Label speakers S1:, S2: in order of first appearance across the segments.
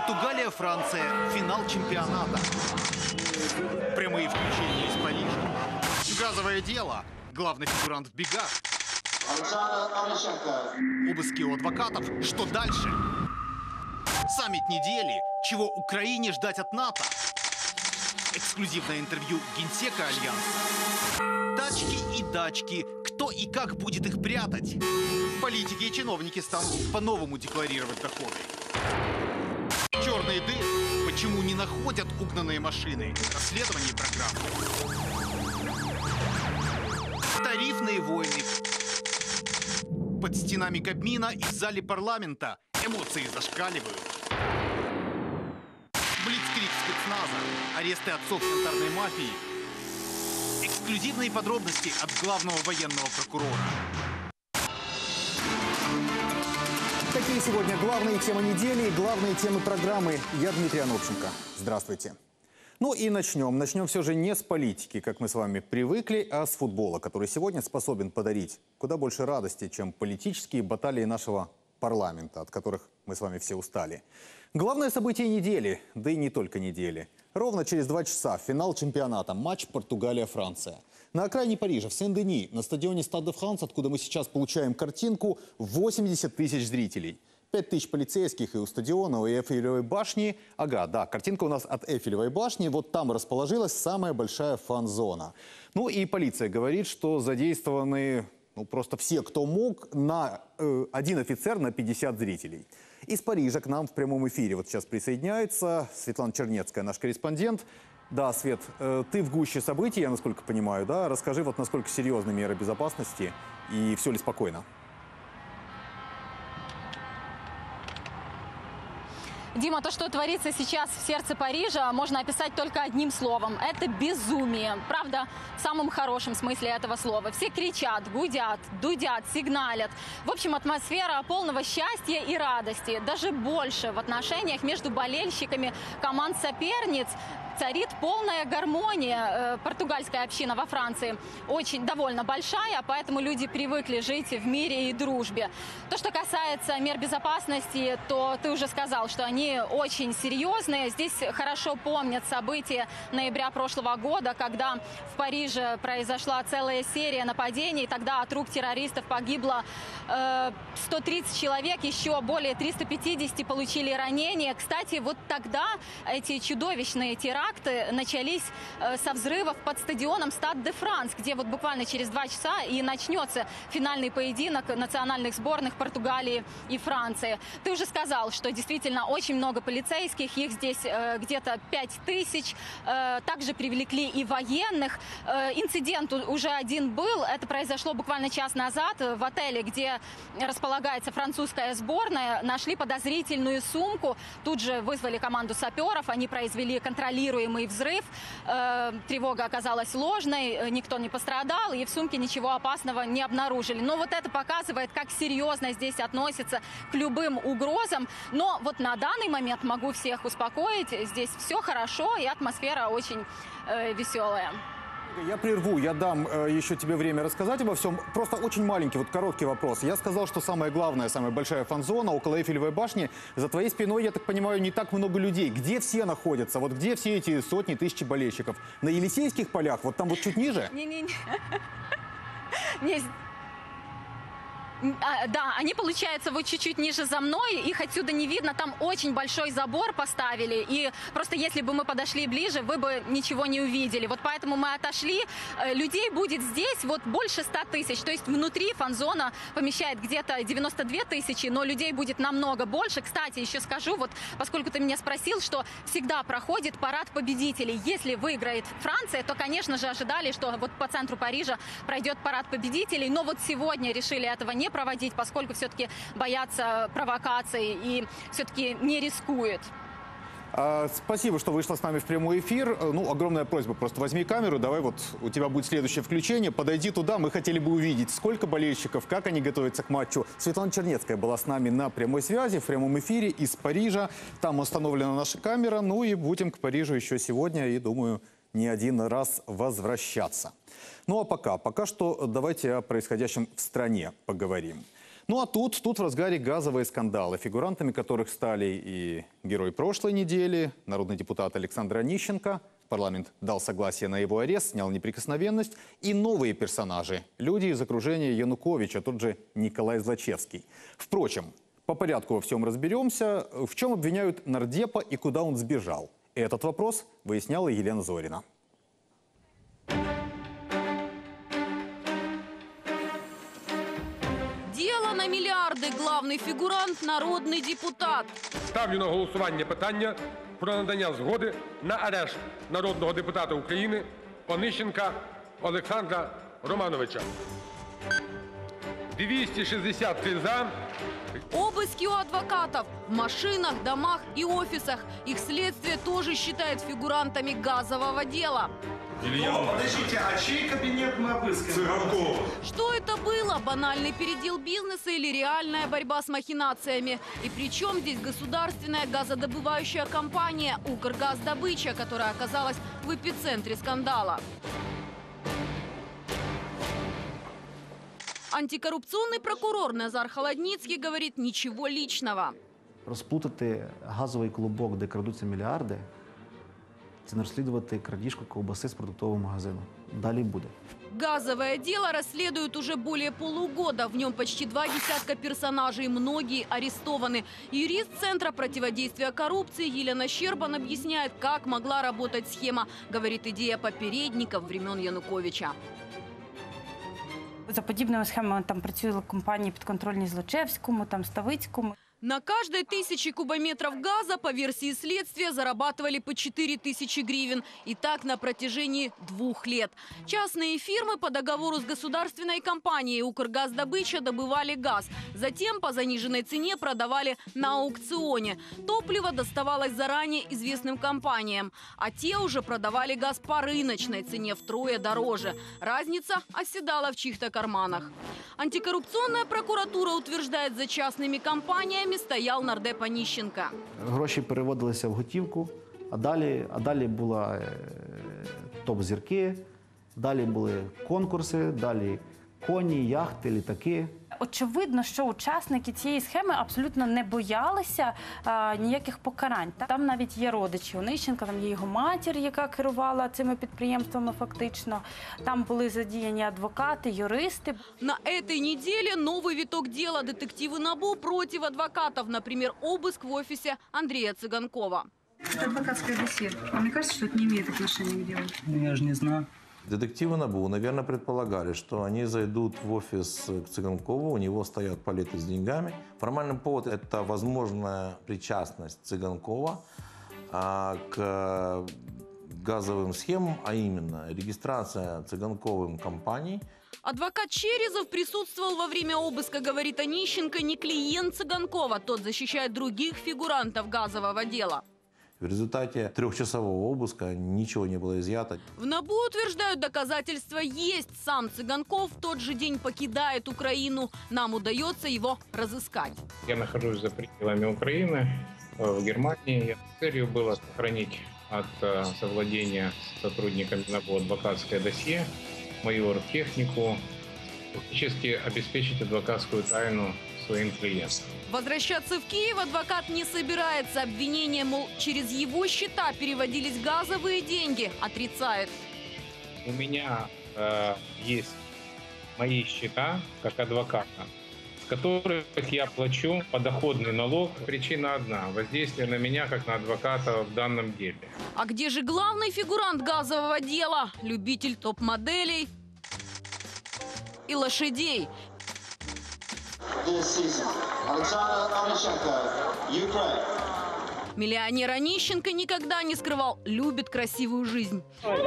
S1: Португалия-Франция. Финал чемпионата. Прямые включения из Парижа. Газовое дело. Главный фигурант в бегах. Обыски у адвокатов. Что дальше? Саммит недели. Чего Украине ждать от НАТО? Эксклюзивное интервью генсека Альянса. Тачки и дачки. Кто и как будет их прятать? Политики и чиновники станут по-новому декларировать доходы. Черные дыры. Почему не находят угнанные машины? Расследование программы. Тарифные войны. Под стенами Кабмина и в зале парламента эмоции зашкаливают. Блицкриг спецназа. Аресты отцов янтарной мафии. Эксклюзивные подробности от главного военного прокурора.
S2: Какие сегодня главные темы недели и главные темы программы? Я Дмитрий Анопченко. Здравствуйте. Ну и начнем. Начнем все же не с политики, как мы с вами привыкли, а с футбола, который сегодня способен подарить куда больше радости, чем политические баталии нашего парламента, от которых мы с вами все устали. Главное событие недели, да и не только недели. Ровно через 2 часа финал чемпионата, матч Португалия-Франция. На окраине Парижа, в Сен-Дени, на стадионе Стад де Франс, откуда мы сейчас получаем картинку, 80 тысяч зрителей. 5 тысяч полицейских и у стадиона, и Эйфелевой башни. Ага, да, картинка у нас от Эйфелевой башни. Вот там расположилась самая большая фан-зона. Ну и полиция говорит, что задействованы просто все, кто мог, на один офицер на 50 зрителей. Из Парижа к нам в прямом эфире вот сейчас присоединяется Светлана Чернецкая, наш корреспондент. Да, Свет, ты в гуще событий, я насколько понимаю, да? Расскажи, вот насколько серьезны меры безопасности и все ли спокойно?
S3: Дима, то, что творится сейчас в сердце Парижа, можно описать только одним словом. Это безумие. Правда, в самом хорошем смысле этого слова. Все кричат, гудят, дудят, сигналят. В общем, атмосфера полного счастья и радости. Даже больше в отношениях между болельщиками команд-соперниц царит полная гармония. Португальская община во Франции очень довольно большая, поэтому люди привыкли жить в мире и дружбе. То, что касается мер безопасности, то ты уже сказал, что они очень серьезные. Здесь хорошо помнят события ноября прошлого года, когда в Париже произошла целая серия нападений. Тогда от рук террористов погибло 130 человек, еще более 350 получили ранения. Кстати, вот тогда эти чудовищные теракты начались со взрывов под стадионом Стад де Франс, где вот буквально через 2 часа и начнется финальный поединок национальных сборных Португалии и Франции. Ты уже сказал, что действительно очень много полицейских, их здесь где-то 5000. Также привлекли и военных. Инцидент уже один был, это произошло буквально час назад в отеле, где располагается французская сборная. Нашли подозрительную сумку, тут же вызвали команду саперов, они произвели контролируемый взрыв. Тревога оказалась ложной, никто не пострадал, и в сумке ничего опасного не обнаружили. Но вот это показывает, как серьезно здесь относятся к любым угрозам. Но вот на данный момент могу всех успокоить, здесь все хорошо, и атмосфера очень веселая.
S2: Я прерву, я дам еще тебе время рассказать обо всем. Просто очень маленький, вот короткий вопрос. Я сказал, что самая главная, самая большая фан-зона около Эйфелевой башни. За твоей спиной, я так понимаю, не так много людей. Где все находятся? Вот где все эти сотни тысяч болельщиков? На Елисейских полях? Вот там вот чуть ниже?
S3: Не-не-не. Да, они, получается, вот чуть-чуть ниже за мной, их отсюда не видно, там очень большой забор поставили, и просто если бы мы подошли ближе, вы бы ничего не увидели. Вот поэтому мы отошли, людей будет здесь вот больше 100 тысяч, то есть внутри фан-зона помещает где-то 92 тысячи, но людей будет намного больше. Кстати, еще скажу, вот поскольку ты меня спросил, что всегда проходит парад победителей. Если выиграет Франция, то, конечно же, ожидали, что вот по центру Парижа пройдет парад победителей, но вот сегодня решили этого не проводить, поскольку все-таки боятся провокаций и все-таки не рискуют.
S2: Спасибо, что вышла с нами в прямой эфир. Ну, огромная просьба, просто возьми камеру, давай вот у тебя будет следующее включение, подойди туда, мы хотели бы увидеть, сколько болельщиков, как они готовятся к матчу. Светлана Чернецкая была с нами на прямой связи, в прямом эфире из Парижа. Там установлена наша камера, ну и будем к Парижу еще сегодня, и думаю, не один раз возвращаться. Ну а пока что давайте о происходящем в стране поговорим. Ну а тут в разгаре газовые скандалы, фигурантами которых стали и герой прошлой недели, народный депутат Александр Онищенко. Парламент дал согласие на его арест, снял неприкосновенность. И новые персонажи – люди из окружения Януковича, тот же Николай Злочевский. Впрочем, по порядку во всем разберемся. В чем обвиняют нардепа и куда он сбежал? Этот вопрос выясняла Елена Зорина.
S4: Дело на миллиарды. Главный фигурант – народный депутат.
S5: Ставлю на голосування питання про надання згоди на арешт народного депутата України Онищенка Олександра Романовича. 263 за.
S4: Обыски у адвокатов в машинах, домах и офисах. Их следствие тоже считает фигурантами газового дела.
S6: Подождите, а чей кабинет мы обыскали? Цыганкова.
S4: Что это было? Банальный передел бизнеса или реальная борьба с махинациями? И при чем здесь государственная газодобывающая компания «Укргаздобыча», которая оказалась в эпицентре скандала? Антикоррупционный прокурор Назар Холодницкий говорит, ничего личного.
S7: Розплутати газовий клубок, де крадуться мільярди, це не розслідувати крадіжку ковбаси з продуктового магазину. Далі буде.
S4: Газовое дело расследуют уже более полугода. В нем почти 20 персонажей, многие арестованы. Юрист Центра противодействия коррупции Елена Щербан объясняет, как могла работать схема. Говорит, идея попередников времен Януковича.
S8: За подібними схемами там працювали компанії підконтрольні Злочевському, там Ставицькому.
S4: На каждой 1000 кубометров газа, по версии следствия, зарабатывали по 4000 гривен. И так на протяжении 2 лет. Частные фирмы по договору с государственной компанией «Укргаздобыча» добывали газ. Затем по заниженной цене продавали на аукционе. Топливо доставалось заранее известным компаниям. А те уже продавали газ по рыночной цене втрое дороже. Разница оседала в чьих-то карманах. Антикоррупционная прокуратура утверждает, за частными компаниями стоял нардеп Онищенко.
S7: Гроші переводилися в готівку, а далі була топ-зірки, далі були конкурси, далі коні, яхти, літаки.
S8: Очевидно, що учасники цієї схеми абсолютно не боялися ніяких покарань. Там навіть є родичі Онищенка, там є його матір, яка керувала цими підприємствами фактично. Там були задіяні адвокати, юристи.
S4: На этой неделе новый виток дела. Детективы НАБУ против адвокатов. Например, обыск в офисе Андрея Цыганкова.
S9: Это адвокатская беседа. Вам не кажется, что это не имеет отношения к делу?
S10: Я же не знаю.
S11: Детективы НАБУ, наверное, предполагали, что они зайдут в офис к Цыганкову, у него стоят палеты с деньгами. Формальный повод – это возможная причастность Цыганкова к газовым схемам, а именно регистрация Цыганковым компаний.
S4: Адвокат Черезов присутствовал во время обыска, говорит Онищенко, не клиент Цыганкова. Тот защищает других фигурантов газового дела.
S11: В результате 3-часового обыска ничего не было изъято.
S4: В НАБУ утверждают, доказательства есть. Сам Цыганков в тот же день покидает Украину. Нам удается его разыскать.
S12: Я нахожусь за пределами Украины, в Германии. Целью было сохранить от совладения сотрудниками НАБУ адвокатское досье, мою оргтехнику, фактически обеспечить адвокатскую тайну своим клиентам.
S4: Возвращаться в Киев адвокат не собирается. Обвинение, мол, через его счета переводились газовые деньги, отрицает.
S12: У меня есть мои счета как адвоката, с которых я плачу подоходный налог. Причина одна – воздействие на меня как на адвоката в данном деле.
S4: А где же главный фигурант газового дела? Любитель топ-моделей и лошадей. Миллионер Онищенко никогда не скрывал, любит красивую жизнь.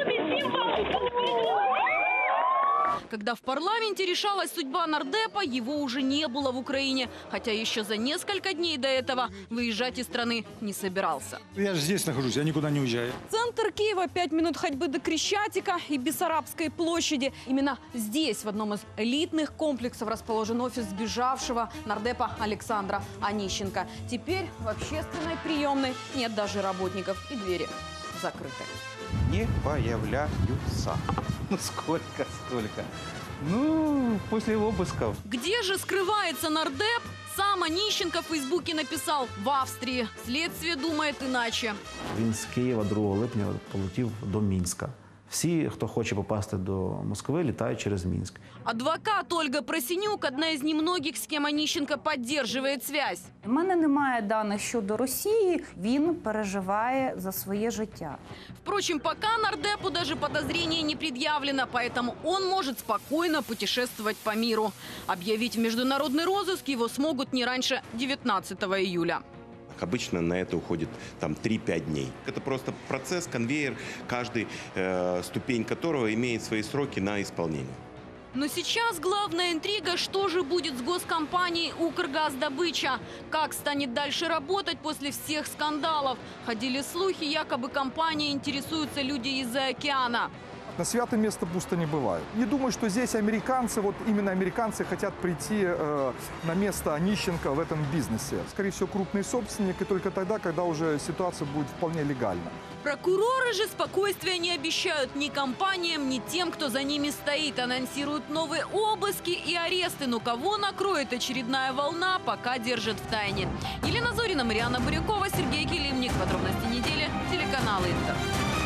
S4: Когда в парламенте решалась судьба нардепа, его уже не было в Украине. Хотя еще за несколько дней до этого выезжать из страны не собирался.
S10: Я же здесь нахожусь, я никуда не уезжаю.
S4: Центр Киева, 5 минут ходьбы до Крещатика и Бессарабской площади. Именно здесь, в одном из элитных комплексов, расположен офис сбежавшего нардепа Александра Онищенко. Теперь в общественной приемной нет даже работников, и двери закрыты.
S6: Не появляются.
S10: Ну сколько. Ну, после обысков.
S4: Где же скрывается нардеп? Сам Онищенко в Фейсбуке написал: в Австрии. Следствие думает иначе.
S7: Він з Києва 2 липня полетів до Мінська. Всі, хто хоче попасти до Москви, літають через Мінськ.
S4: Адвокат Ольга Просинюк – одна из немногих, с кем Онищенко поддерживает связь.
S13: У мене немає даних щодо Росії, він переживає за своє життя.
S4: Впрочем, пока нардепу даже подозрение не предъявлено, поэтому он может спокойно путешествовать по миру. Объявить в международный розыск его смогут не раньше 19 июля.
S14: Обычно на это уходит там 3-5 дней. Это просто процесс, конвейер, каждый ступень которого имеет свои сроки на исполнение.
S4: Но сейчас главная интрига, что же будет с госкомпанией «Укргаздобыча». Как станет дальше работать после всех скандалов? Ходили слухи, якобы компанией интересуются люди из-за океана.
S15: На святое место пусто не бывает. Не думаю, что здесь американцы, вот именно американцы хотят прийти на место Онищенко в этом бизнесе. Скорее всего, крупный собственник, и только тогда, когда уже ситуация будет вполне легальна.
S4: Прокуроры же спокойствия не обещают ни компаниям, ни тем, кто за ними стоит. Анонсируют новые обыски и аресты. Но кого накроет очередная волна, пока держат в тайне. Елена Зорина, Марианна Бурякова, Сергей Килимник. Подробности недели. Телеканал «Интер».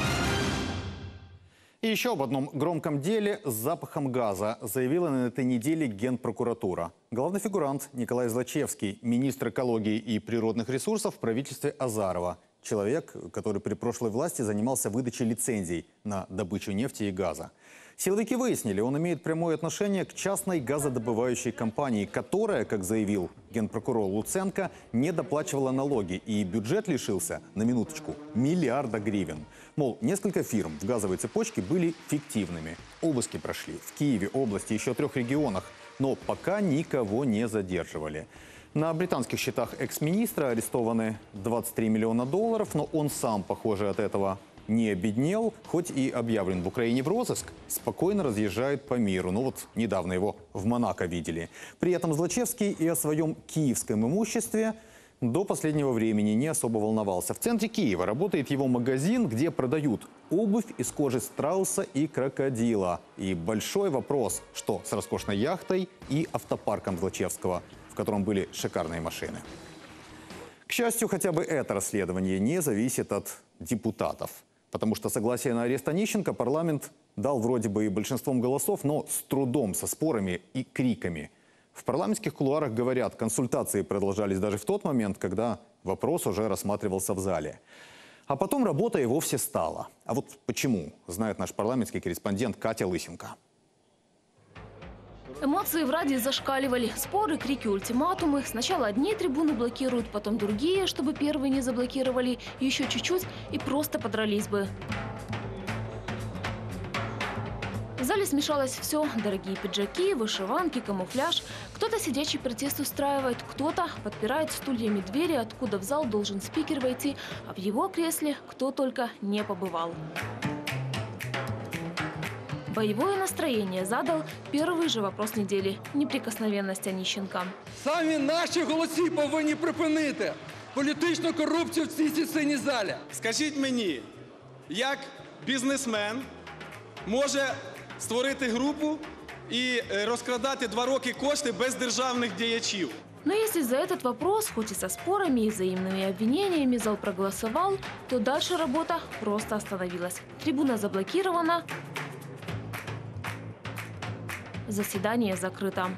S2: И еще об одном громком деле с запахом газа заявила на этой неделе Генпрокуратура. Главный фигурант Николай Злачевский, министр экологии и природных ресурсов в правительстве Азарова. Человек, который при прошлой власти занимался выдачей лицензий на добычу нефти и газа. Силовики выяснили, он имеет прямое отношение к частной газодобывающей компании, которая, как заявил генпрокурор Луценко, не доплачивала налоги. И бюджет лишился, на минуточку, миллиарда гривен. Мол, несколько фирм в газовой цепочке были фиктивными. Обыски прошли в Киеве, области, еще 3 регионах. Но пока никого не задерживали. На британских счетах экс-министра арестованы 23 миллиона долларов, но он сам, похоже, от этого не обеднел, хоть и объявлен в Украине в розыск, спокойно разъезжает по миру. Ну вот недавно его в Монако видели. При этом Злачевский и о своем киевском имуществе до последнего времени не особо волновался. В центре Киева работает его магазин, где продают обувь из кожи страуса и крокодила. И большой вопрос, что с роскошной яхтой и автопарком Злачевского, в котором были шикарные машины. К счастью, хотя бы это расследование не зависит от депутатов. Потому что согласие на арест Онищенко парламент дал вроде бы и большинством голосов, но с трудом, со спорами и криками. В парламентских кулуарах говорят, консультации продолжались даже в тот момент, когда вопрос уже рассматривался в зале. А потом работа и вовсе стала. А вот почему, знает наш парламентский корреспондент Катя Лысенко.
S16: Эмоции в Раде зашкаливали. Споры, крики, ультиматумы. Сначала одни трибуны блокируют, потом другие, чтобы первые не заблокировали. Еще чуть-чуть и просто подрались бы. В зале смешалось все. Дорогие пиджаки, вышиванки, камуфляж. Кто-то сидячий протест устраивает, кто-то подпирает стульями двери, откуда в зал должен спикер войти, а в его кресле кто только не побывал. Боевое настроение задал первый же вопрос недели – неприкосновенность Онищенка.
S17: Самі наші голоси повинні припинити політичну корупцію в цій сесійній залі.
S18: Скажіть мені, як бізнесмен може створити групу і розкрадати 2 роки кошти без державних діячів?
S16: Но если за этот вопрос, хоть и со спорами и взаимными обвинениями, зал проголосовал, то дальше работа просто остановилась. Трибуна заблокирована. Заседание закрыто.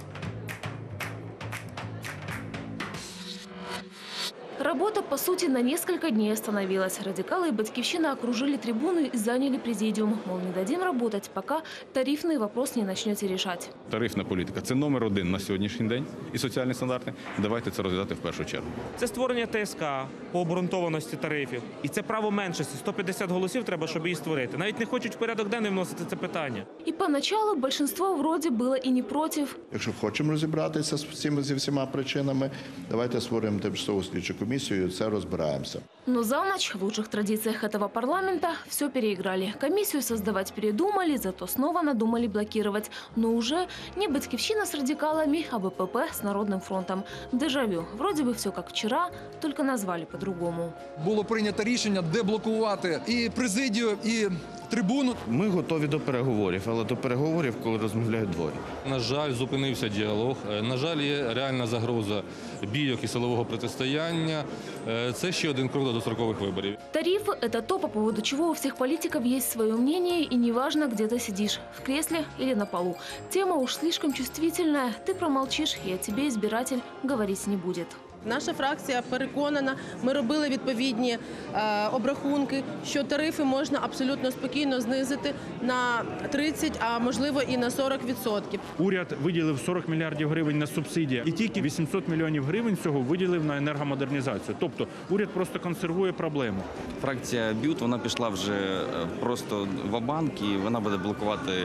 S16: Работа, по сути, на несколько дней остановилась. Радикалы и Батькивщина окружили трибуны и заняли президиум. Мол, не дадим работать, пока тарифный вопрос не начнете решать.
S19: Тарифна політика – це номер 1 на сьогоднішній день і соціальні стандарти. Давайте це розглядати в першу чергу.
S20: Це створення ТСК по обґрунтованості тарифів. І це право меншості. 150 голосів треба, щоб її створити. Навіть не хочуть в порядок денний вносити це питання.
S16: И поначалу большинство вроде было и не против.
S21: Якщо хочемо розібратися зі всіма причинами, давайте створимо тимчасову слідчу комісію і це розбираємося.
S16: Но за ночь в лучших традициях этого парламента все переиграли. Комиссию создавать передумали, зато снова надумали блокировать. Но уже не батьківщина с радикалами, а БПП с Народным фронтом. Дежавю. Вроде бы все как вчера, только назвали по-другому.
S17: Було прийнято рішення деблокувати і президію, і трибуну.
S21: Ми готові до переговорів, але до переговорів, коли розмовляють двоє.
S22: На жаль, зупинився діалог. На жаль, є реальна загроза бійок і силового протистояння. Це ще один крок до дострокових виборів.
S16: Тарифы – это то, по поводу чего у всех политиков есть свое мнение, и неважно, где ты сидишь – в кресле или на полу. Тема уж слишком чувствительная, ты промолчишь, и о тебе избиратель говорить не будет.
S23: Наша фракція переконана, ми робили відповідні обрахунки, що тарифи можна абсолютно спокійно знизити на 30, а можливо і на 40%.
S24: Уряд виділив 40 мільярдів гривень на субсидії і тільки 800 мільйонів гривень цього виділив на енергомодернізацію. Тобто уряд просто консервує проблему.
S25: Фракція БЮТ, вона пішла вже просто ва-банк і вона буде блокувати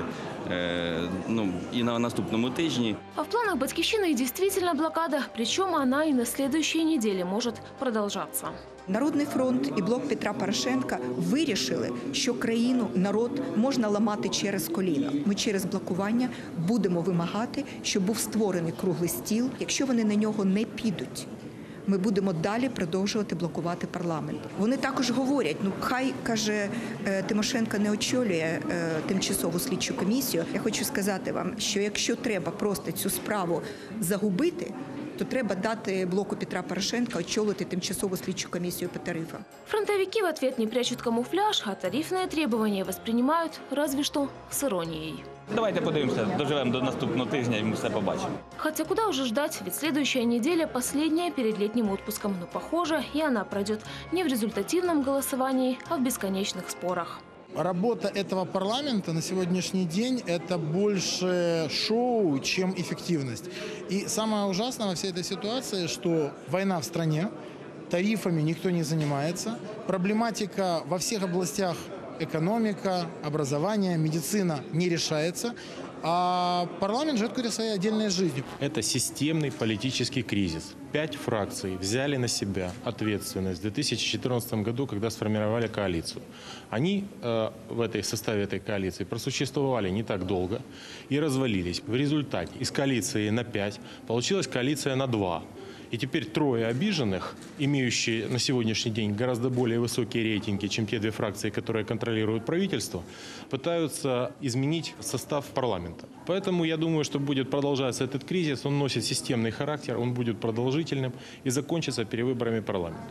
S25: и на наступному тижні.
S16: А в планах Батьківщины действительно блокада, причем она и на следующей неделе может продолжаться.
S26: Народний фронт і блок Петра Порошенка вирішили, що країну, народ можна ламати через коліно. Ми через блокування будемо вимагати, щоб був створений круглий стіл. Якщо вони на нього не підуть, ми будемо далі продовжувати блокувати парламент. Вони також говорять, хай, каже, Тимошенко не очолює тимчасову слідчу комісію. Я хочу сказати вам, що якщо треба просто цю справу загубити, то треба дати блоку Петра Порошенка очолити тимчасову слідчу комісію по тарифам.
S16: Фронтовики в ответ не прячут камуфляж, а тарифные требования воспринимают разве что с иронией.
S25: Давайте подивимося, доживемо до наступного тижня і ми все побачимо.
S16: Хотя куда уже ждать, ведь следующая неделя последняя перед летним отпуском. Но похоже, и она пройдет не в результативном голосовании, а в бесконечных спорах.
S27: Работа этого парламента на сегодняшний день – это больше шоу, чем эффективность. И самое ужасное во всей этой ситуации, что война в стране, тарифами никто не занимается, проблематика во всех областях экономика, образование, медицина не решается, а парламент живет какой-то своей отдельной жизнью.
S28: Это системный политический кризис. 5 фракций взяли на себя ответственность в 2014 году, когда сформировали коалицию. Они в составе этой коалиции просуществовали не так долго и развалились. В результате из коалиции на 5 получилась коалиция на 2. И теперь 3 обиженных, имеющие на сегодняшний день гораздо более высокие рейтинги, чем те 2 фракции, которые контролируют правительство, пытаются изменить состав парламента. Поэтому я думаю, что будет продолжаться этот кризис, он носит системный характер, он будет продолжительным и закончится перевыборами парламента.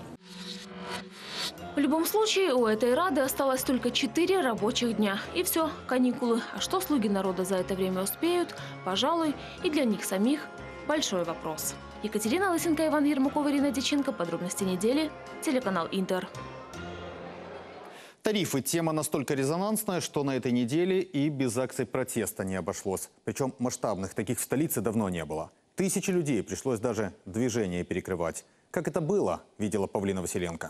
S16: В любом случае, у этой Рады осталось только 4 рабочих дня. И все, каникулы. А что слуги народа за это время успеют, пожалуй, и для них самих большой вопрос. Екатерина Лысенко, Иван Ермаков, Ирина Диченко. Подробности недели. Телеканал Интер.
S2: Тарифы – тема настолько резонансная, что на этой неделе и без акций протеста не обошлось. Причем масштабных таких в столице давно не было. Тысячи людей пришлось даже движение перекрывать. Как это было, видела Павлина Василенко.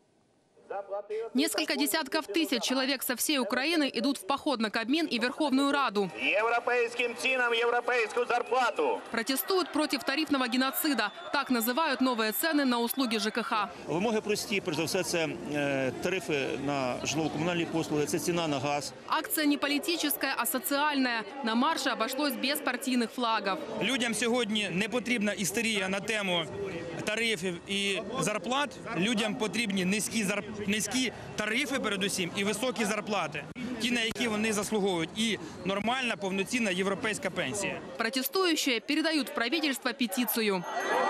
S4: Несколько десятков тысяч человек со всей Украины идут в поход на Кабмин и Верховную Раду.
S29: Европейским ценам европейскую зарплату.
S4: Протестуют против тарифного геноцида. Так называют новые цены на услуги ЖКХ.
S30: Вимоги прості, перш за все, це тарифи на житлово-комунальні послуги, це ціна на газ.
S4: Акция не политическая, а социальная. На марше обошлось без партийных флагов.
S31: Людям сьогодні не потрібна істерія на тему тарифів і зарплат. Людям потрібні низькі тарифи передусім і високі зарплати. Ті, на які вони заслуговують. І нормальна, повноцінна європейська пенсія.
S4: Протестующие передают в правительство петицию.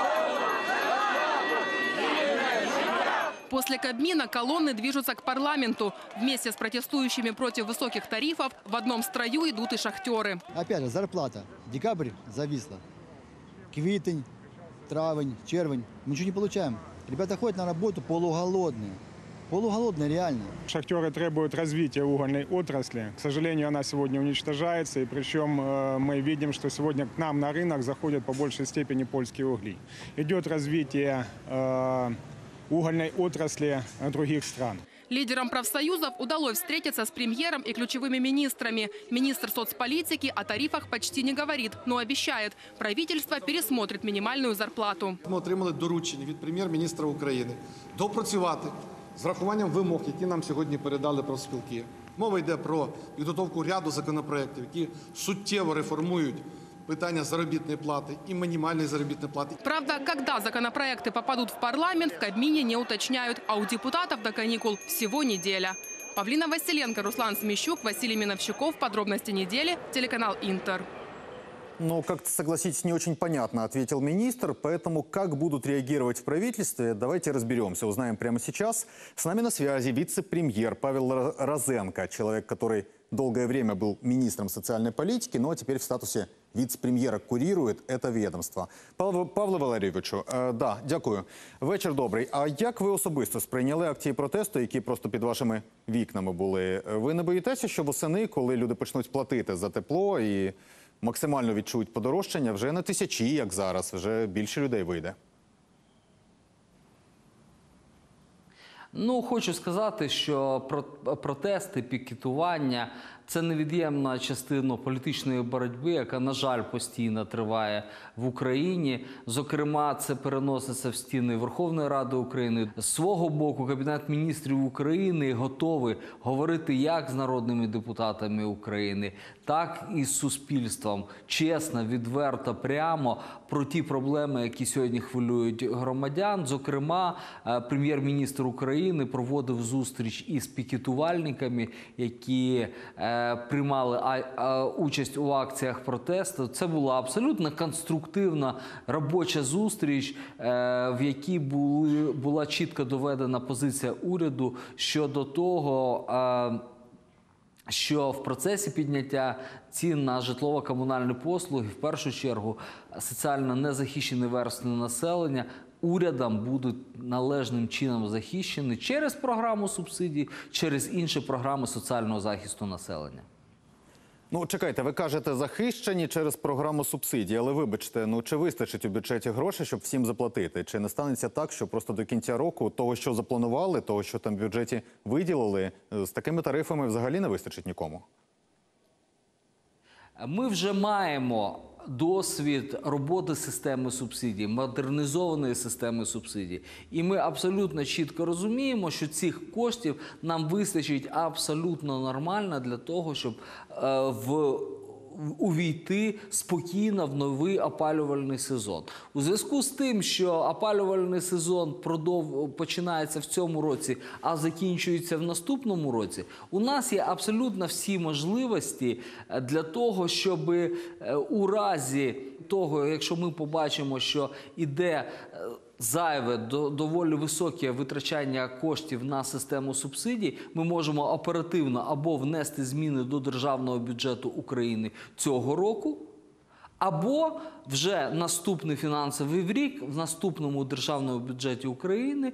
S4: После Кабмина колонны движутся к парламенту. Вместе с протестующими против высоких тарифов в одном строю идут и шахтеры.
S32: Опять же, зарплата. Декабрь зависла. Квитень, травень, червень. Мы ничего не получаем. Ребята ходят на работу полуголодные. Полуголодные реально.
S33: Шахтеры требуют развития угольной отрасли. К сожалению, она сегодня уничтожается. И причем мы видим, что сегодня к нам на рынок заходят по большей степени польские угли. Идет развитие угольной отрасли других стран.
S4: Лидерам профсоюзов удалось встретиться с премьером и ключевыми министрами. Министр соцполитики о тарифах почти не говорит, но обещает, правительство пересмотрит минимальную зарплату.
S34: Ми отримали доручення від прем'єр-міністра України допрацювати
S1: з врахуванням вимог, які нам сьогодні передали профспілки. Мова йде про підготовку ряду законопроєктів, які суттєво реформують питання заробітної плати и минимальной заработной платы.
S3: Правда, когда законопроекты попадут в парламент, в Кабмине не уточняют, а у депутатов до каникул всего неделя. Павлина Василенко, Руслан Смещук, Василий Миновщиков. Подробности недели. Телеканал «Интер».
S2: Ну, как-то, согласитесь, не очень понятно, ответил министр. Поэтому как будут реагировать в правительстве, давайте разберемся, узнаем прямо сейчас. С нами на связи вице-премьер Павел Розенко, человек, который долгое время был министром социальной политики, но теперь в статусе вице-премьера курирует это ведомство. Павле Валерійовичу, да, дякую. Вечір добрий. А як ви особисто сприйняли акції протесту, які просто під вашими вікнами були? Ви не боїтеся, що восени, коли люди почнуть платити за тепло і максимально відчують подорожчання, вже не тисячі, як зараз, вже більше людей вийде?
S5: Ну, хочу сказати, що протести, пікетування – це невід'ємна частина політичної боротьби, яка, на жаль, постійно триває в Україні. Зокрема, це переноситься в стіни Верховної Ради України. З свого боку, Кабінет міністрів України готовий говорити як з народними депутатами України, так і з суспільством. Чесно, відверто, прямо про ті проблеми, які сьогодні хвилюють громадян. Зокрема, прем'єр-міністр України проводив зустріч із пікетувальниками, які приймали участь у акціях протесту. Це була абсолютно конструктивна робоча зустріч, в якій була чітко доведена позиція уряду щодо того, що в процесі підняття цін на житлово-комунальні послуги, в першу чергу, соціально незахищені верстви населення, урядом будуть належним чином захищені через програму субсидій, через інші програми соціального захисту населення.
S2: Ну, чекайте, ви кажете, захищені через програму субсидій, але вибачте, ну чи вистачить у бюджеті грошей, щоб всім заплатити? Чи не станеться так, що просто до кінця року того, що запланували, того, що там в бюджеті виділили, з такими тарифами взагалі не вистачить нікому?
S5: Ми вже маємо досвід роботи системи субсидій, модернізованої системи субсидій. І ми абсолютно чітко розуміємо, що цих коштів нам вистачить абсолютно нормально для того, щоб увійти спокійно в новий опалювальний сезон. У зв'язку з тим, що опалювальний сезон починається в цьому році, а закінчується в наступному році, у нас є абсолютно всі можливості для того, щоб у разі того, якщо ми побачимо, що іде зайве, доволі високе витрачання коштів на систему субсидій, ми можемо оперативно або внести зміни до державного бюджету України цього року, або вже наступний фінансовий рік в наступному державному бюджеті України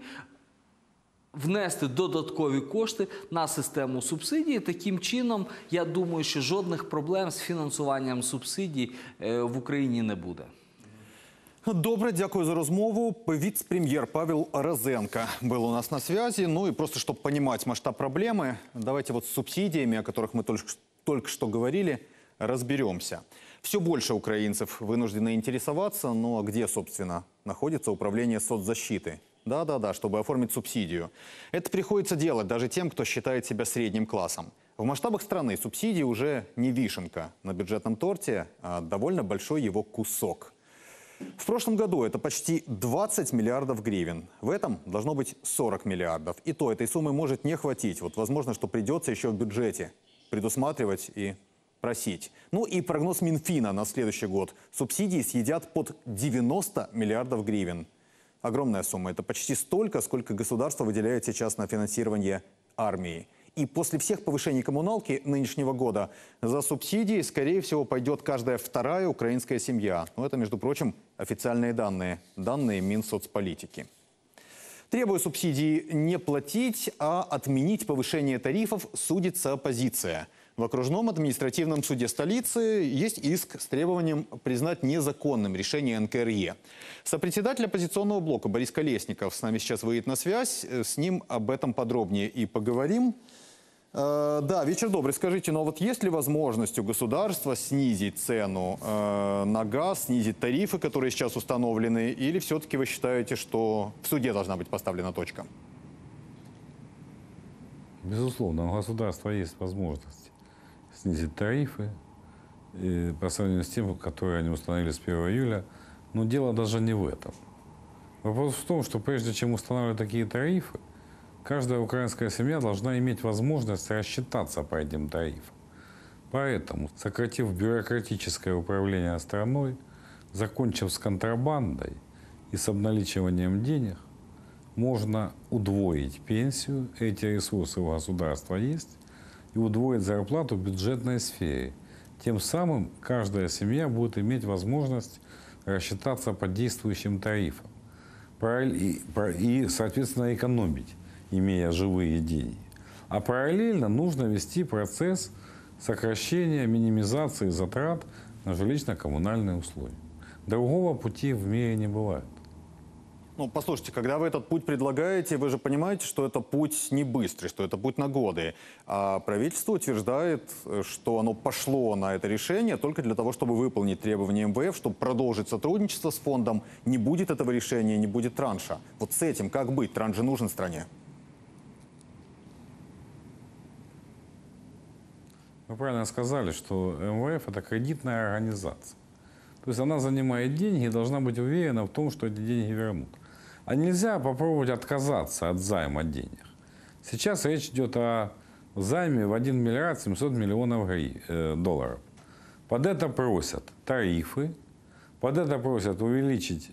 S5: внести додаткові кошти на систему субсидій. Таким чином, я думаю, що жодних проблем з фінансуванням субсидій в Україні не буде.
S2: Добре, дякую за разговор. Вице-премьер Павел Розенко был у нас на связи. Ну и просто, чтобы понимать масштаб проблемы, давайте вот с субсидиями, о которых мы только что говорили, разберемся. Все больше украинцев вынуждены интересоваться, ну а где, собственно, находится управление соцзащиты? Да-да-да, чтобы оформить субсидию. Это приходится делать даже тем, кто считает себя средним классом. В масштабах страны субсидии уже не вишенка на бюджетном торте, а довольно большой его кусок. В прошлом году это почти 20 миллиардов гривен. В этом должно быть 40 миллиардов. И то этой суммы может не хватить. Вот возможно, что придется еще в бюджете предусматривать и просить. Ну и прогноз Минфина на следующий год. Субсидии съедят под 90 миллиардов гривен. Огромная сумма. Это почти столько, сколько государство выделяет сейчас на финансирование армии. И после всех повышений коммуналки нынешнего года за субсидии, скорее всего, пойдет каждая вторая украинская семья. Но это, между прочим, официальные данные. Данные Минсоцполитики. Требуя субсидии не платить, а отменить повышение тарифов, судится оппозиция. В окружном административном суде столицы есть иск с требованием признать незаконным решение НКРЕ. Сопредседатель оппозиционного блока Борис Колесников с нами сейчас выйдет на связь. С ним об этом подробнее и поговорим. Да, вечер добрый. Скажите, но вот есть ли возможность у государства снизить цену на газ, снизить тарифы, которые сейчас установлены, или все-таки вы считаете, что в суде должна быть поставлена точка?
S6: Безусловно, у государства есть возможность снизить тарифы по сравнению с тем, которые они установили с 1 июля. Но дело даже не в этом. Вопрос в том, что прежде чем устанавливать такие тарифы, каждая украинская семья должна иметь возможность рассчитаться по этим тарифам. Поэтому, сократив бюрократическое управление страной, закончив с контрабандой и с обналичиванием денег, можно удвоить пенсию, эти ресурсы у государства есть, и удвоить зарплату в бюджетной сфере. Тем самым каждая семья будет иметь возможность рассчитаться по действующим тарифам и, соответственно, экономить, имея живые деньги. А параллельно нужно вести процесс сокращения, минимизации затрат на жилищно-коммунальные условия. Другого пути в мире не бывает.
S2: Ну, послушайте, когда вы этот путь предлагаете, вы же понимаете, что это путь не быстрый, что это путь на годы. А правительство утверждает, что оно пошло на это решение только для того, чтобы выполнить требования МВФ, чтобы продолжить сотрудничество с фондом. Не будет этого решения, не будет транша. Вот с этим как быть? Транш же нужен стране.
S6: Вы правильно сказали, что МВФ – это кредитная организация. То есть она занимает деньги и должна быть уверена в том, что эти деньги вернут. А нельзя попробовать отказаться от займа денег. Сейчас речь идет о займе в 1 миллиард 700 миллионов долларов. Под это просят тарифы, под это просят увеличить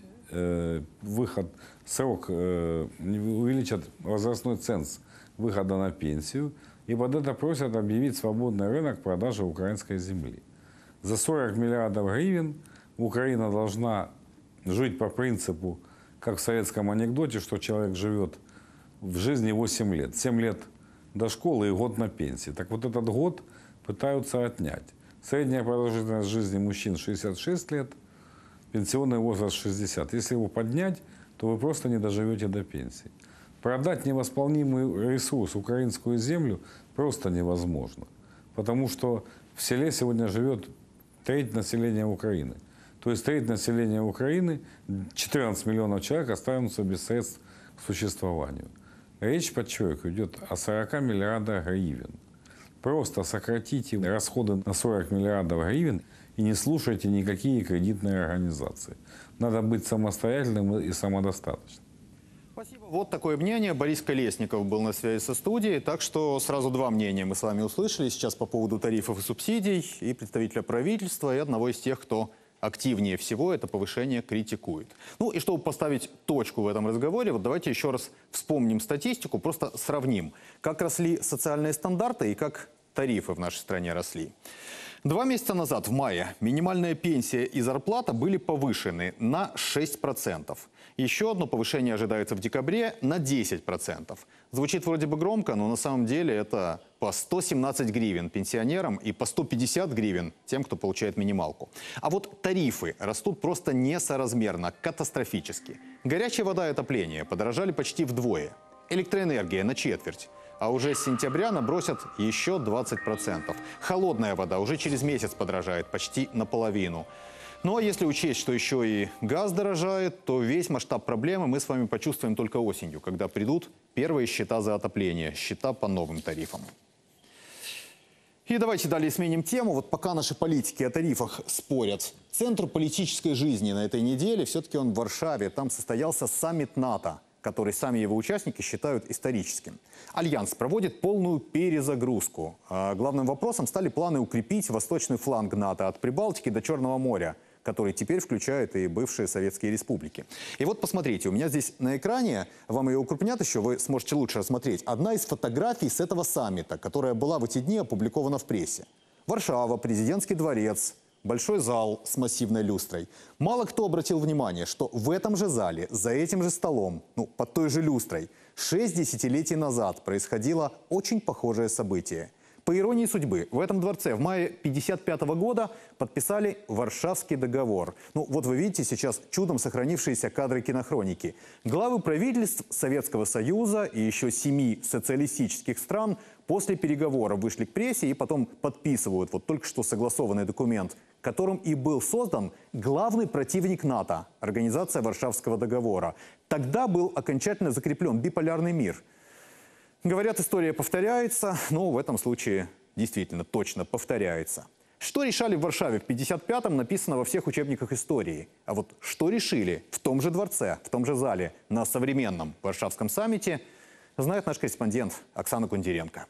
S6: увеличат возрастной ценз выхода на пенсию, и под это просят объявить свободный рынок продажи украинской земли. За 40 миллиардов гривен Украина должна жить по принципу, как в советском анекдоте, что человек живет в жизни 8 лет. 7 лет до школы и год на пенсии. Так вот этот год пытаются отнять. Средняя продолжительность жизни мужчин 66 лет, пенсионный возраст 60. Если его поднять, то вы просто не доживете до пенсии. Продать невосполнимый ресурс, украинскую землю, просто невозможно. Потому что в селе сегодня живет треть населения Украины. То есть треть населения Украины, 14 миллионов человек, останутся без средств к существованию. Речь, подчеркиваю, идет о 40 миллиардах гривен. Просто сократите расходы на 40 миллиардов гривен и не слушайте никакие кредитные организации. Надо быть самостоятельным и самодостаточным.
S2: Спасибо. Вот такое мнение. Борис Колесников был на связи со студией. Так что сразу два мнения мы с вами услышали сейчас по поводу тарифов и субсидий. И представителя правительства, и одного из тех, кто активнее всего это повышение критикует. Ну и чтобы поставить точку в этом разговоре, вот давайте еще раз вспомним статистику, просто сравним, как росли социальные стандарты и как тарифы в нашей стране росли. 2 месяца назад, в мае, минимальная пенсия и зарплата были повышены на 6%. Еще одно повышение ожидается в декабре на 10%. Звучит вроде бы громко, но на самом деле это по 117 гривен пенсионерам и по 150 гривен тем, кто получает минималку. А вот тарифы растут просто несоразмерно, катастрофически. Горячая вода и отопление подорожали почти вдвое. Электроэнергия на четверть. А уже с сентября набросят еще 20%. Холодная вода уже через месяц подорожает почти наполовину. Ну а если учесть, что еще и газ дорожает, то весь масштаб проблемы мы с вами почувствуем только осенью, когда придут первые счета за отопление, счета по новым тарифам. И давайте далее сменим тему. Вот пока наши политики о тарифах спорят, центр политической жизни на этой неделе, все-таки он в Варшаве. Там состоялся саммит НАТО, который сами его участники считают историческим. Альянс проводит полную перезагрузку. А главным вопросом стали планы укрепить восточный фланг НАТО от Прибалтики до Черного моря, который теперь включает и бывшие советские республики. И вот посмотрите, у меня здесь на экране, вам ее укрупнят еще, вы сможете лучше рассмотреть, одна из фотографий с этого саммита, которая была в эти дни опубликована в прессе. Варшава, президентский дворец, большой зал с массивной люстрой. Мало кто обратил внимание, что в этом же зале, за этим же столом, под той же люстрой, 6 десятилетий назад происходило очень похожее событие. По иронии судьбы, в этом дворце в мае 1955 года подписали Варшавский договор. Вот вы видите сейчас чудом сохранившиеся кадры кинохроники. Главы правительств Советского Союза и еще 7 социалистических стран после переговоров вышли к прессе и потом подписывают вот только что согласованный документ, которым и был создан главный противник НАТО – Организация Варшавского договора. Тогда был окончательно закреплен биполярный мир. Говорят, история повторяется, но в этом случае действительно точно повторяется. Что решали в Варшаве в 1955-м, написано во всех учебниках истории. А вот что решили в том же дворце, в том же зале на современном Варшавском саммите, знает наш корреспондент Оксана Кундеренко.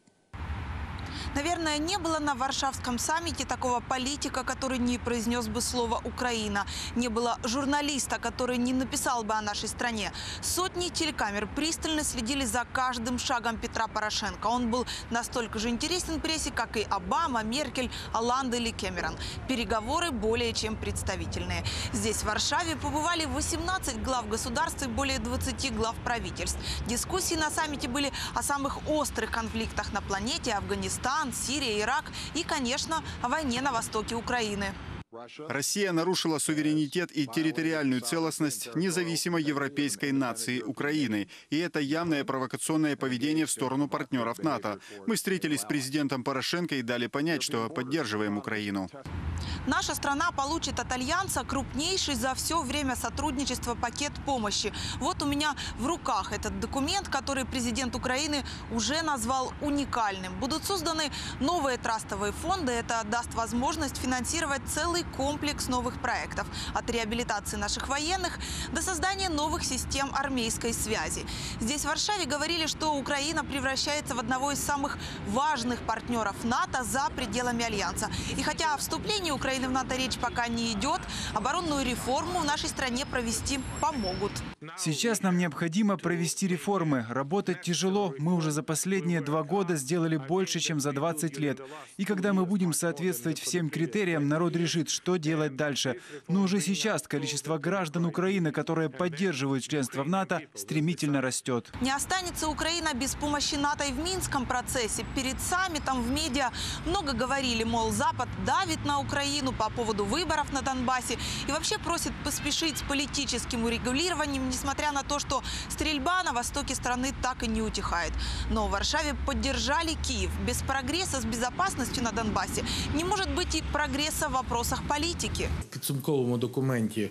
S7: Наверное, не было на Варшавском саммите такого политика, который не произнес бы слово «Украина». Не было журналиста, который не написал бы о нашей стране. Сотни телекамер пристально следили за каждым шагом Петра Порошенко. Он был настолько же интересен прессе, как и Обама, Меркель, Олланд или Кэмерон. Переговоры более чем представительные. Здесь, в Варшаве, побывали 18 глав государств и более 20 глав правительств. Дискуссии на саммите были о самых острых конфликтах на планете: Афганистан, Сирия, Ирак и, конечно, о войне на востоке Украины.
S8: Россия нарушила суверенитет и территориальную целостность независимой европейской нации Украины. И это явное провокационное поведение в сторону партнеров НАТО. Мы встретились с президентом Порошенко и дали понять, что поддерживаем Украину.
S7: Наша страна получит от Альянса крупнейший за все время сотрудничества пакет помощи. Вот у меня в руках этот документ, который президент Украины уже назвал уникальным. Будут созданы новые трастовые фонды. Это даст возможность финансировать целый комплекс новых проектов. От реабилитации наших военных до создания новых систем армейской связи. Здесь, в Варшаве, говорили, что Украина превращается в одного из самых важных партнеров НАТО за пределами Альянса. И хотя о вступлении Украины в НАТО речь пока не идет, оборонную реформу в нашей стране провести помогут.
S9: Сейчас нам необходимо провести реформы. Работать тяжело. Мы уже за последние 2 года сделали больше, чем за 20 лет. И когда мы будем соответствовать всем критериям, народ решит, что делать дальше. Но уже сейчас количество граждан Украины, которые поддерживают членство в НАТО, стремительно растет.
S7: Не останется Украина без помощи НАТО и в Минском процессе. Перед саммитом в медиа много говорили, мол, Запад давит на Украину по поводу выборов на Донбассе и вообще просит поспешить с политическим урегулированием, несмотря на то, что стрельба на востоке страны так и не утихает. Но в Варшаве поддержали Киев. Без прогресса с безопасностью на Донбассе не может быть и прогресса в вопросах политики.
S10: В підсумковому документі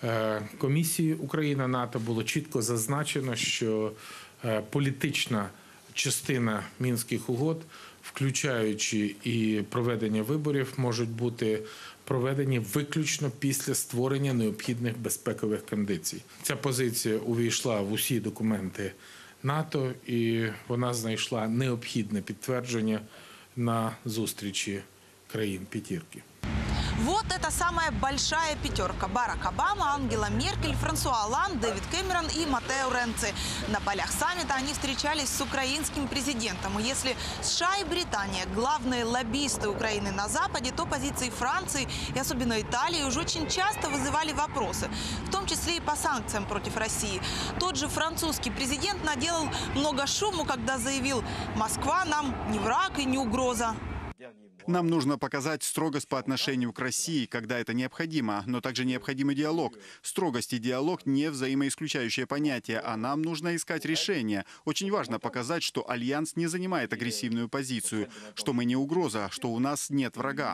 S10: Комісії Україна-НАТО було чітко зазначено, що політична частина Мінських угод, включаючи і проведення виборів, можуть бути проведені виключно після створення необхідних безпекових кондицій. Ця позиція увійшла в усі документи НАТО, і вона знайшла необхідне підтвердження на зустрічі країн «п'ятірки».
S7: Вот эта самая большая пятерка. Барак Обама, Ангела Меркель, Франсуа Олланд, Дэвид Кэмерон и Маттео Ренци. На полях саммита они встречались с украинским президентом. И если США и Британия – главные лоббисты Украины на Западе, то позиции Франции и особенно Италии уже очень часто вызывали вопросы, в том числе и по санкциям против России. Тот же французский президент наделал много шуму, когда заявил: «Москва нам не враг и не угроза».
S8: Нам нужно показать строгость по отношению к России, когда это необходимо, но также необходим и диалог. Строгость и диалог – не взаимоисключающее понятие, а нам нужно искать решение. Очень важно показать, что Альянс не занимает агрессивную позицию, что мы не угроза, что у нас нет врага.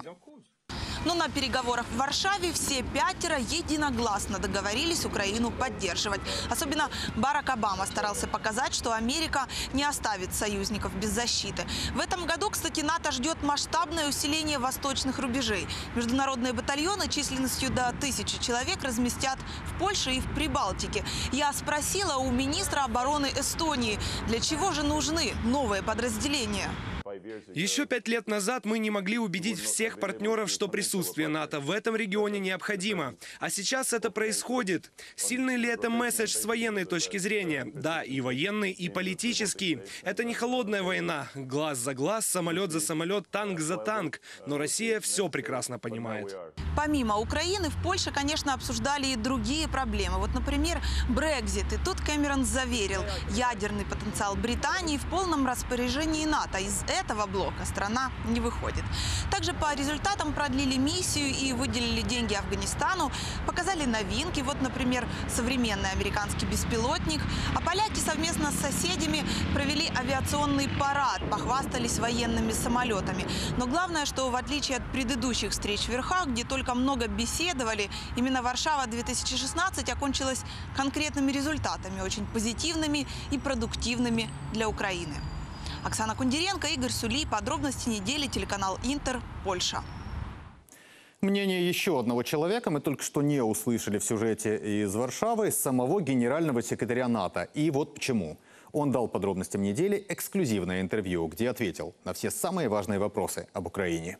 S7: Но на переговорах в Варшаве все 5 единогласно договорились Украину поддерживать. Особенно Барак Обама старался показать, что Америка не оставит союзников без защиты. В этом году, кстати, НАТО ждет масштабное усиление восточных рубежей. Международные батальоны численностью до 1000 человек разместят в Польше и в Прибалтике. Я спросила у министра обороны Эстонии, для чего же нужны новые подразделения.
S11: Еще 5 лет назад мы не могли убедить всех партнеров, что присутствие НАТО в этом регионе необходимо. А сейчас это происходит. Сильный ли это месседж с военной точки зрения? Да, и военный, и политический. Это не холодная война. Глаз за глаз, самолет за самолет, танк за танк. Но Россия все прекрасно понимает.
S7: Помимо Украины, в Польше, конечно, обсуждали и другие проблемы. Вот, например, Брексит. И тут Кэмерон заверил, ядерный потенциал Британии в полном распоряжении НАТО. Из этого этого блока страна не выходит. Также по результатам продлили миссию и выделили деньги Афганистану, показали новинки. Вот, например, современный американский беспилотник. А поляки совместно с соседями провели авиационный парад, похвастались военными самолетами. Но главное, что в отличие от предыдущих встреч в верхах, где только много беседовали, именно Варшава-2016 окончилась конкретными результатами, очень позитивными и продуктивными для Украины. Оксана Кундеренко, Игорь Сули. Подробности недели. Телеканал Интер. Польша.
S2: Мнение еще одного человека мы только что не услышали в сюжете из Варшавы, самого генерального секретаря НАТО. И вот почему. Он дал подробностям недели эксклюзивное интервью, где ответил на все самые важные вопросы об Украине.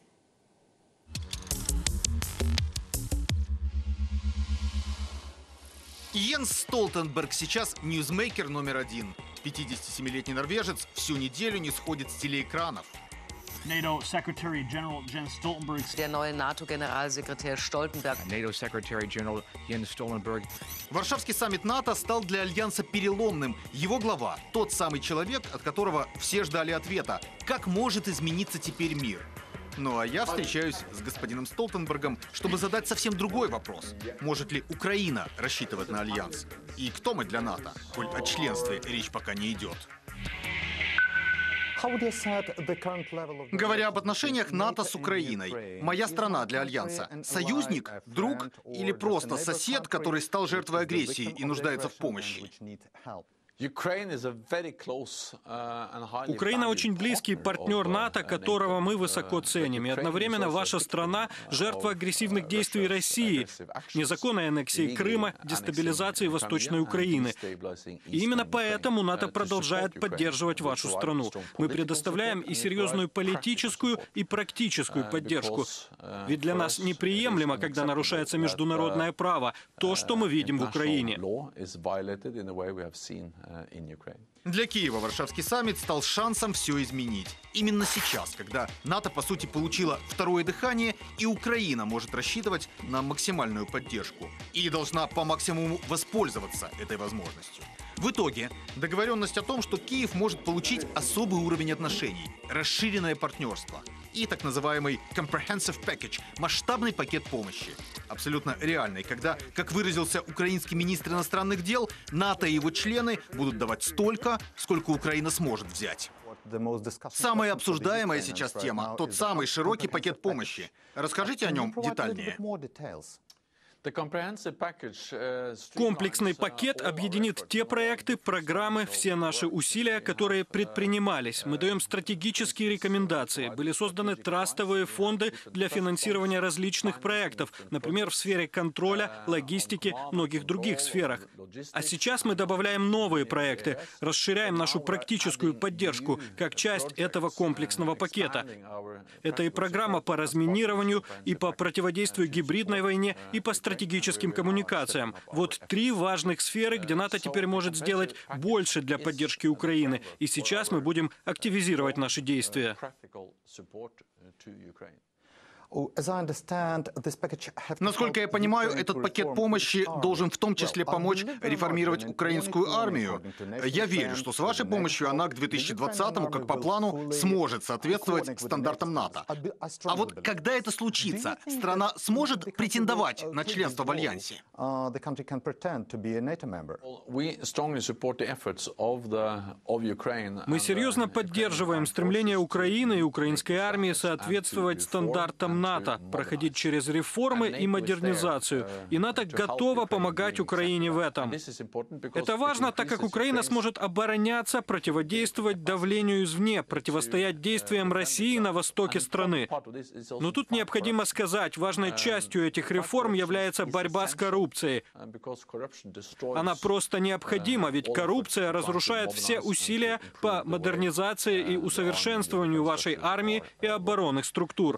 S12: Йенс Столтенберг сейчас ньюзмейкер номер один. 57-летний норвежец всю неделю не сходит с телеэкранов.
S13: NATO Secretary General Jens Stoltenberg.
S14: Der neue NATO-Generalsekretär Stoltenberg.
S13: NATO Secretary General Jens Stoltenberg.
S12: Варшавский саммит НАТО стал для Альянса переломным. Его глава – тот самый человек, от которого все ждали ответа. Как может измениться теперь мир? Ну а я встречаюсь с господином Столтенбергом, чтобы задать совсем другой вопрос. Может ли Украина рассчитывать на Альянс? И кто мы для НАТО, коль о членстве речь пока не идет? Говоря об отношениях НАТО с Украиной, моя страна для Альянса – союзник, друг или просто сосед, который стал жертвой агрессии и нуждается в помощи?
S15: Украина очень близкий партнер НАТО, которого мы высоко ценим. И одновременно ваша страна – жертва агрессивных действий России, незаконной аннексии Крыма, дестабилизации Восточной Украины. И именно поэтому НАТО продолжает поддерживать вашу страну. Мы предоставляем и серьезную политическую, и практическую поддержку. Ведь для нас неприемлемо, когда нарушается международное право, то, что мы видим в Украине.
S12: Для Киева Варшавский саммит стал шансом все изменить. Именно сейчас, когда НАТО, по сути, получила второе дыхание, и Украина может рассчитывать на максимальную поддержку. И должна по максимуму воспользоваться этой возможностью. В итоге договоренность о том, что Киев может получить особый уровень отношений, расширенное партнерство и так называемый comprehensive package, масштабный пакет помощи. Абсолютно реальный, когда, как выразился украинский министр иностранных дел, НАТО и его члены будут давать столько, сколько Украина сможет взять. Самая обсуждаемая сейчас тема – тот самый широкий пакет помощи. Расскажите о нем детальнее.
S15: Комплексный пакет объединит те проекты, программы, все наши усилия, которые предпринимались. Мы даем стратегические рекомендации. Были созданы трастовые фонды для финансирования различных проектов, например, в сфере контроля, логистики, многих других сферах. А сейчас мы добавляем новые проекты, расширяем нашу практическую поддержку как часть этого комплексного пакета. Это и программа по разминированию, и по противодействию гибридной войне, и по стратегическим коммуникациям. Вот три важных сферы, где НАТО теперь может сделать больше для поддержки Украины. И сейчас мы будем активизировать наши действия.
S12: Насколько я понимаю, этот пакет помощи должен в том числе помочь реформировать украинскую армию. Я верю, что с вашей помощью она к 2020-му, как по плану, сможет соответствовать стандартам НАТО. А вот когда это случится, страна сможет претендовать на членство в Альянсе?
S15: Мы серьезно поддерживаем стремление Украины и украинской армии соответствовать стандартам НАТО, проходить через реформы и модернизацию. И НАТО готово помогать Украине в этом. Это важно, так как Украина сможет обороняться, противодействовать давлению извне, противостоять действиям России на востоке страны. Но тут необходимо сказать, важной частью этих реформ является борьба с коррупцией. Она просто необходима, ведь коррупция разрушает все усилия по модернизации и усовершенствованию вашей армии и оборонных структур.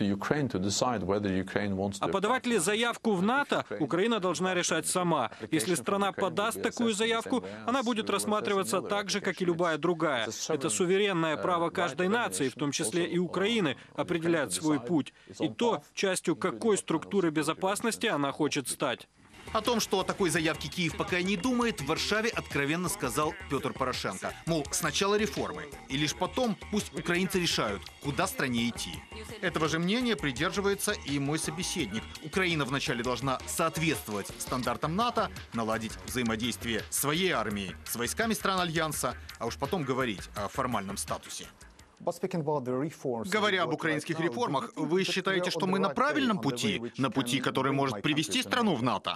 S15: А подавать ли заявку в НАТО, Украина должна решать сама. Если страна подаст такую заявку, она будет рассматриваться так же, как и любая другая. Это суверенное право каждой нации, в том числе и Украины, определять свой путь. И то, частью какой структуры безопасности она хочет стать.
S12: О том, что о такой заявке Киев пока и не думает, в Варшаве откровенно сказал Петр Порошенко. Мол, сначала реформы, и лишь потом пусть украинцы решают, куда стране идти. Этого же мнения придерживается и мой собеседник. Украина вначале должна соответствовать стандартам НАТО, наладить взаимодействие своей армии с войсками стран Альянса, а уж потом говорить о формальном статусе. Говоря об украинских реформах, вы считаете, что мы на правильном пути? На пути, который может привести страну в НАТО?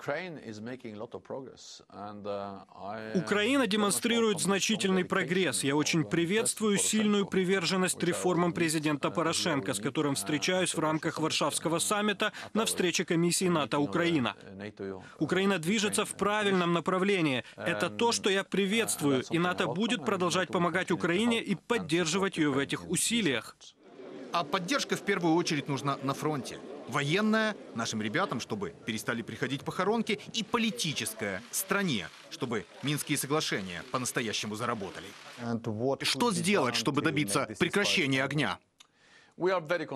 S15: Украина демонстрирует значительный прогресс. Я очень приветствую сильную приверженность реформам президента Порошенко, с которым встречаюсь в рамках Варшавского саммита на встрече комиссии НАТО-Украина. Украина движется в правильном направлении. Это то, что я приветствую, и НАТО будет продолжать помогать Украине и поддерживать ее в этих усилиях.
S12: А поддержка в первую очередь нужна на фронте. Военная – нашим ребятам, чтобы перестали приходить похоронки, и политическая – стране, чтобы Минские соглашения по-настоящему заработали. Что сделать, чтобы добиться прекращения огня?
S15: Мы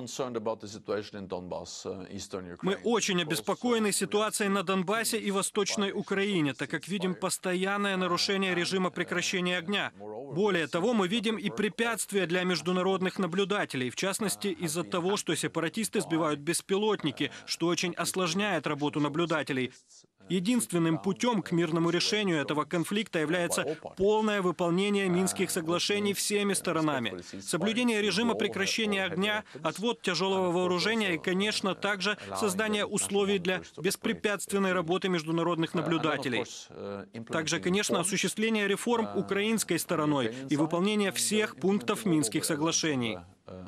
S15: очень обеспокоены ситуацией на Донбассе и Восточной Украине, так как видим постоянное нарушение режима прекращения огня. Более того, мы видим и препятствия для международных наблюдателей, в частности, из-за того, что сепаратисты сбивают беспилотники, что очень осложняет работу наблюдателей. Единственным путем к мирному решению этого конфликта является полное выполнение Минских соглашений всеми сторонами. Соблюдение режима прекращения огня, отвод тяжелого вооружения и, конечно, также создание условий для беспрепятственной работы международных наблюдателей. Также, конечно, осуществление реформ украинской стороной и выполнение всех пунктов Минских соглашений.